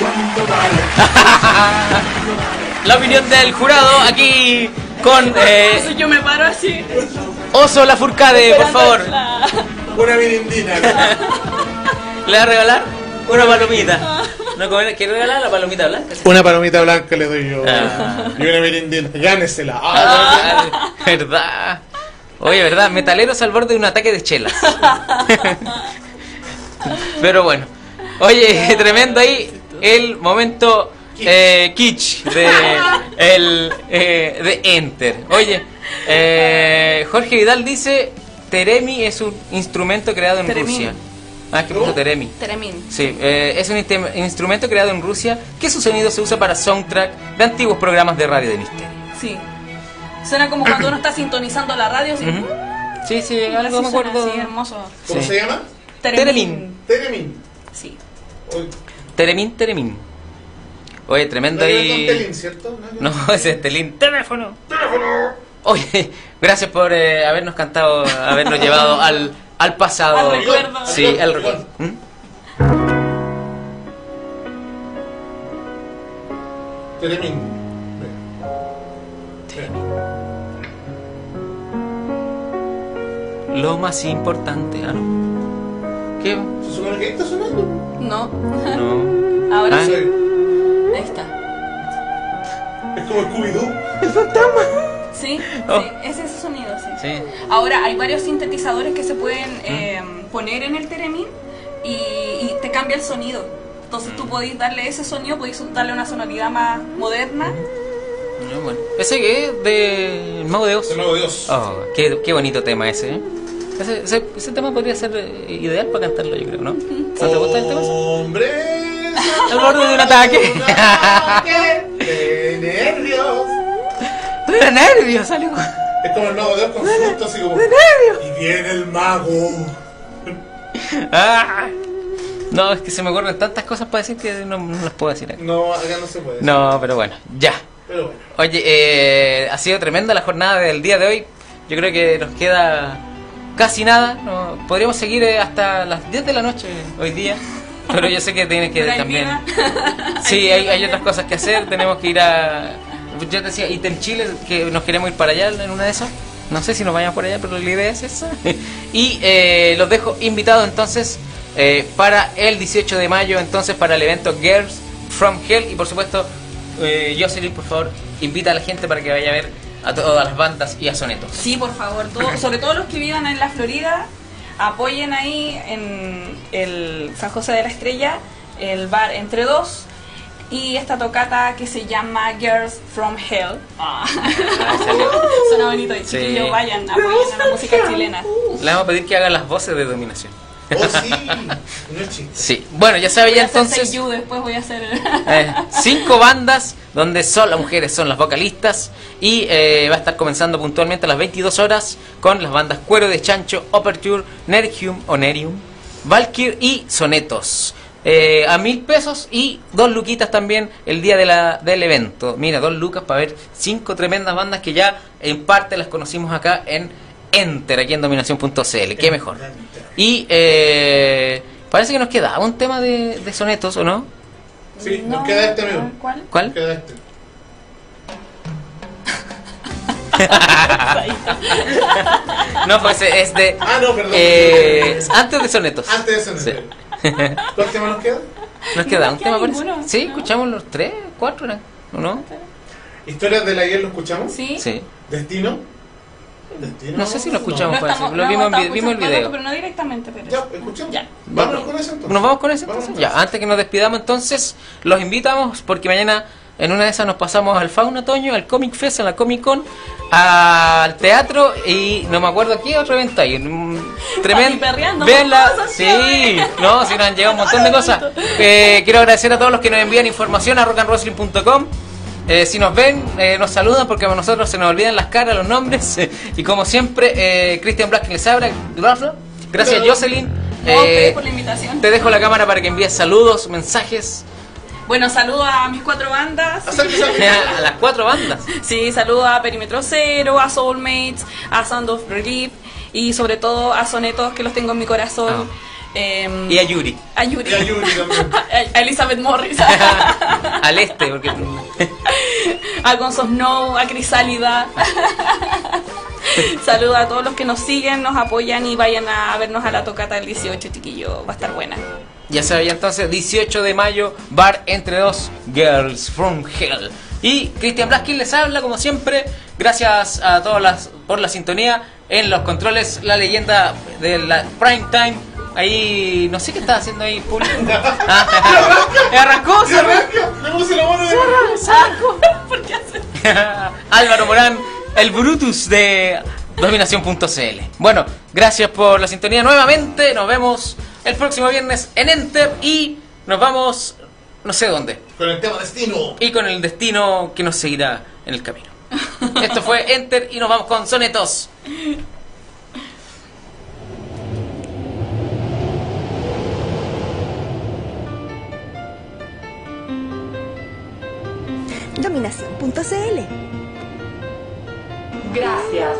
La opinión del jurado aquí con Entonces yo me paro así. Oso Lafourcade, por favor. Una mirindina. ¿Le va a regalar? Una palomita. ¿No quiere regalar la palomita blanca? Una palomita blanca le doy yo. Ah. Y una mirindina. Gánesela. Verdad. Oye, verdad, metaleros al borde de un ataque de chelas. Pero bueno. Oye, tremendo ahí el momento kitsch de Enter. Oye, Jorge Vidal dice: Teremi es un instrumento creado en Rusia. Ah, es que puso Teremi. Teremin. Sí, es un instrumento creado en Rusia que su sonido se usa para soundtrack de antiguos programas de radio de misterio. Sí. Suena como cuando uno está sintonizando la radio. ¿Sí? Sí, sí, algo Así me acuerdo. suena, sí, hermoso. ¿Cómo se llama? Teremin. Teremin. Sí. Teremin. Oye, tremendo No ahí. era con Telín, ¿cierto? No, ese es Telín. ¡Teléfono! Oye, gracias por habernos cantado, habernos llevado al pasado. Al recuerdo. Sí, al recuerdo. Teremin. Lo más importante. Ah, no. ¿Qué? ¿Se supone que ahí está sonando? No. No. Ahora Ah. sí. Sí. Ahí está. Es como Scooby-Doo. Sí, Oh. sí, es ese sonido, sí. Sí. Ahora, hay varios sintetizadores que se pueden poner en el Teremin y te cambia el sonido. Entonces tú podéis darle ese sonido, podéis darle una sonoridad más moderna. No, bueno. ¿Ese qué es? ¿De El Mago de Oz? El Mago de Oz. Oh, qué bonito tema ese, ¿eh? Ese tema podría ser ideal para cantarlo, yo creo, ¿no? ¿No te gusta el tema? Hombres Al borde de un ataque. de nervios. De nervios, salió. Es como el Mago de Oz con susto, así como. De nervios. Y viene el mago. Ah. No, es que se me ocurren tantas cosas para decir que no las puedo decir aquí. No, acá no se puede. No, pero bueno, ya. Pero bueno. Oye, ha sido tremenda la jornada del día de hoy. Yo creo que nos queda casi nada. No, podríamos seguir hasta las 10 de la noche hoy día. Pero yo sé que tienes que Pero hay también. vida. Sí, hay otras cosas que hacer. Tenemos que ir a Yo te decía, Item Chile, que nos queremos ir para allá en una de esas. No sé si nos vayamos por allá, pero la idea es esa. Y los dejo invitados entonces para el 18 de mayo, entonces para el evento Girls from Hell. Y por supuesto, Jocelyn, por favor, invita a la gente para que vaya a ver a todas las bandas y a Sonetos. Sí, por favor, sobre todo los que vivan en la Florida, apoyen ahí en el San José de la Estrella, el bar Entre Dos, y esta tocata que se llama Girls from Hell. Suena bonito, y chiquillos, sí. Vayan, apoyen a la música chilena. Le vamos a pedir que haga las voces de Dominación. Oh, sí, no es chiste. Sí, bueno, ya sabe, ya entonces. Después voy a hacer 5 bandas donde son las mujeres, son las vocalistas. Y va a estar comenzando puntualmente a las 22 horas con las bandas Cuero de Chancho, Aperture, Nergium o Nerium, Valkyr y Sonetos. A 1.000 pesos y 2 luquitas también el día del evento. Mira, 2 lucas para ver 5 tremendas bandas que ya en parte las conocimos acá en Enter, aquí en Dominación.cl. Qué mejor. Y parece que nos queda un tema de Sonetos, ¿o no? Sí, nos queda este, amigo. ¿Cuál? Nos queda este. No, pues es de... no, perdón. Antes de Sonetos. Antes de Sonetos. Sí. ¿Cuál tema nos queda? Nos queda un tema, parece. Ninguno. Sí, escuchamos los 3, 4, ¿no? ¿Historias del ayer lo escuchamos? Sí. ¿Destino? No sé si lo escuchamos, No, parece. estamos, Vimos el video. Pero no directamente, pero ya, escuchamos. Ya. Vámonos con eso entonces. ¿Nos vamos con eso entonces? Ya, antes que nos despidamos entonces, los invitamos porque mañana en una de esas nos pasamos al Fauna Toño, al Comic Fest, a la Comic Con, al teatro y no me acuerdo qué otro evento hay. Tremendo. Véanla. Sí, no, si nos han llegado un montón de cosas. Quiero agradecer a todos los que nos envían información a rockandwrestling.com. Si nos ven, nos saludan porque a nosotros se nos olvidan las caras, los nombres. Y como siempre, Christian Black les habla. Gracias, Jocelyn. Por la invitación. Te dejo la cámara para que envíes saludos, mensajes. Bueno, saludo a mis 4 bandas. A las 4 bandas. Sí, saludo a Perímetro Cero, a Soulmates, a Sound of Relief y sobre todo a Sonetos, que los tengo en mi corazón. Y a Yuri. A Yuri. Y a Yuri también. A Elizabeth Morris. Al este, porque... A Gonzo Snow, a Crisálida. Saludos a todos los que nos siguen, nos apoyan y vayan a vernos a la tocata del 18, chiquillo. Va a estar buena. Ya sabía entonces, 18 de mayo, bar Entre Dos, Girls from Hell. Y Christian Blaskin les habla, como siempre. Gracias a todos por la sintonía. En los controles, la leyenda de la Prime Time. Ahí, no sé qué estaba haciendo ahí, público. Arrancó, se arrancó. Me puse la mano de ¿Por qué hace? Álvaro Morán, el Brutus de Dominación.cl. Bueno, gracias por la sintonía nuevamente. Nos vemos el próximo viernes en Enter y nos vamos no sé dónde. Con el tema destino. Y con el destino que nos seguirá en el camino. Esto fue Enter y nos vamos con Sonetos. Dominación.cl. Gracias.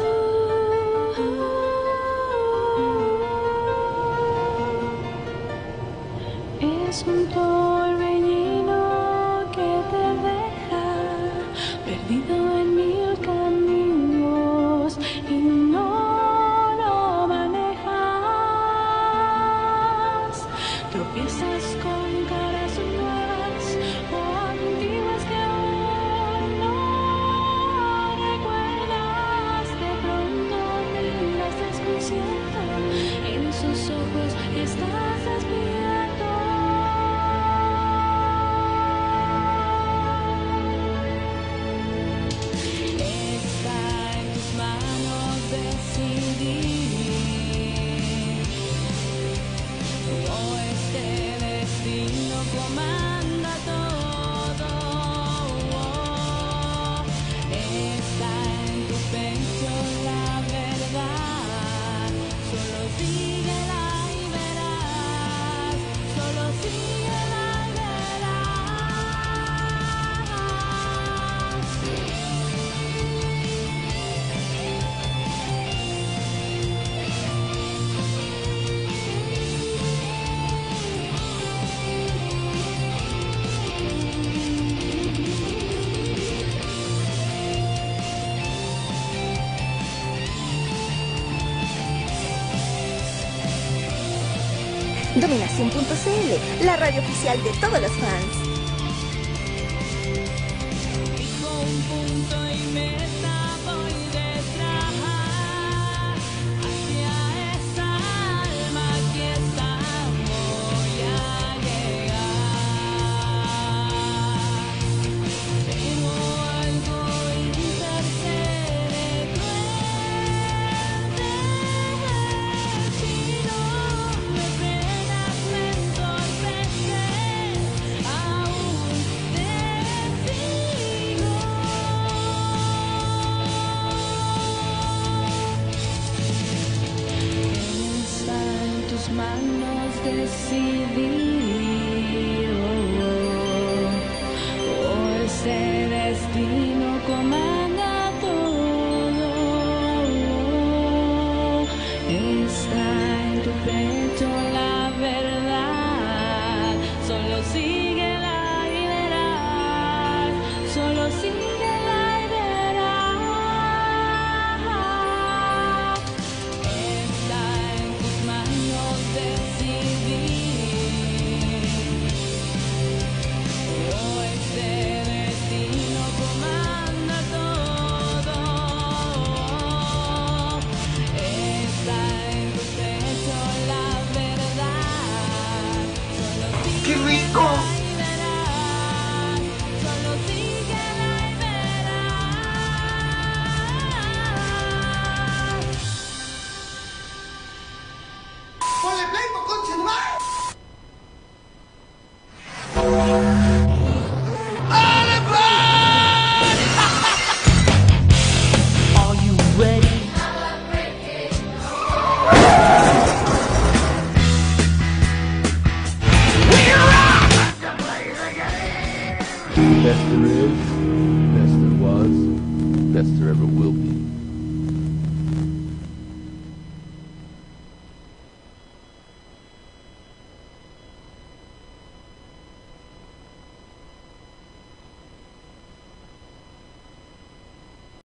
Es un torbellino que te deja perdido en 1000 caminos y no lo manejas. Tropiezas con caras nuevas o antiguas que aún no recuerdas. De pronto miras desconcierto en sus ojos y estás despierto. Comanda todo, está en tu pecho la verdad, solo síguela y verás, solo síguela y verás. Dominación.cl, la radio oficial de todos los fans. Fijo un punto y meta, voy detrás hacia esa alma que está, voy a llegar. Pero algo intercede, cruel destino, me frenas, me entorpeces, aún te sigo. Está en tus manos decidir, este destino comanda todo. Está en tu pecho la verdad, solo síguela y verás, solo síguela y verás. Está en tus manos decidir, este destino comanda todo. Está en tu pecho la verdad, solo ¡Qué rico! síguela y verás, solo síguela y verás. ¡Ponle play, po, concha de tu madre! Are you ready? Best there is, best there was, best there ever will be.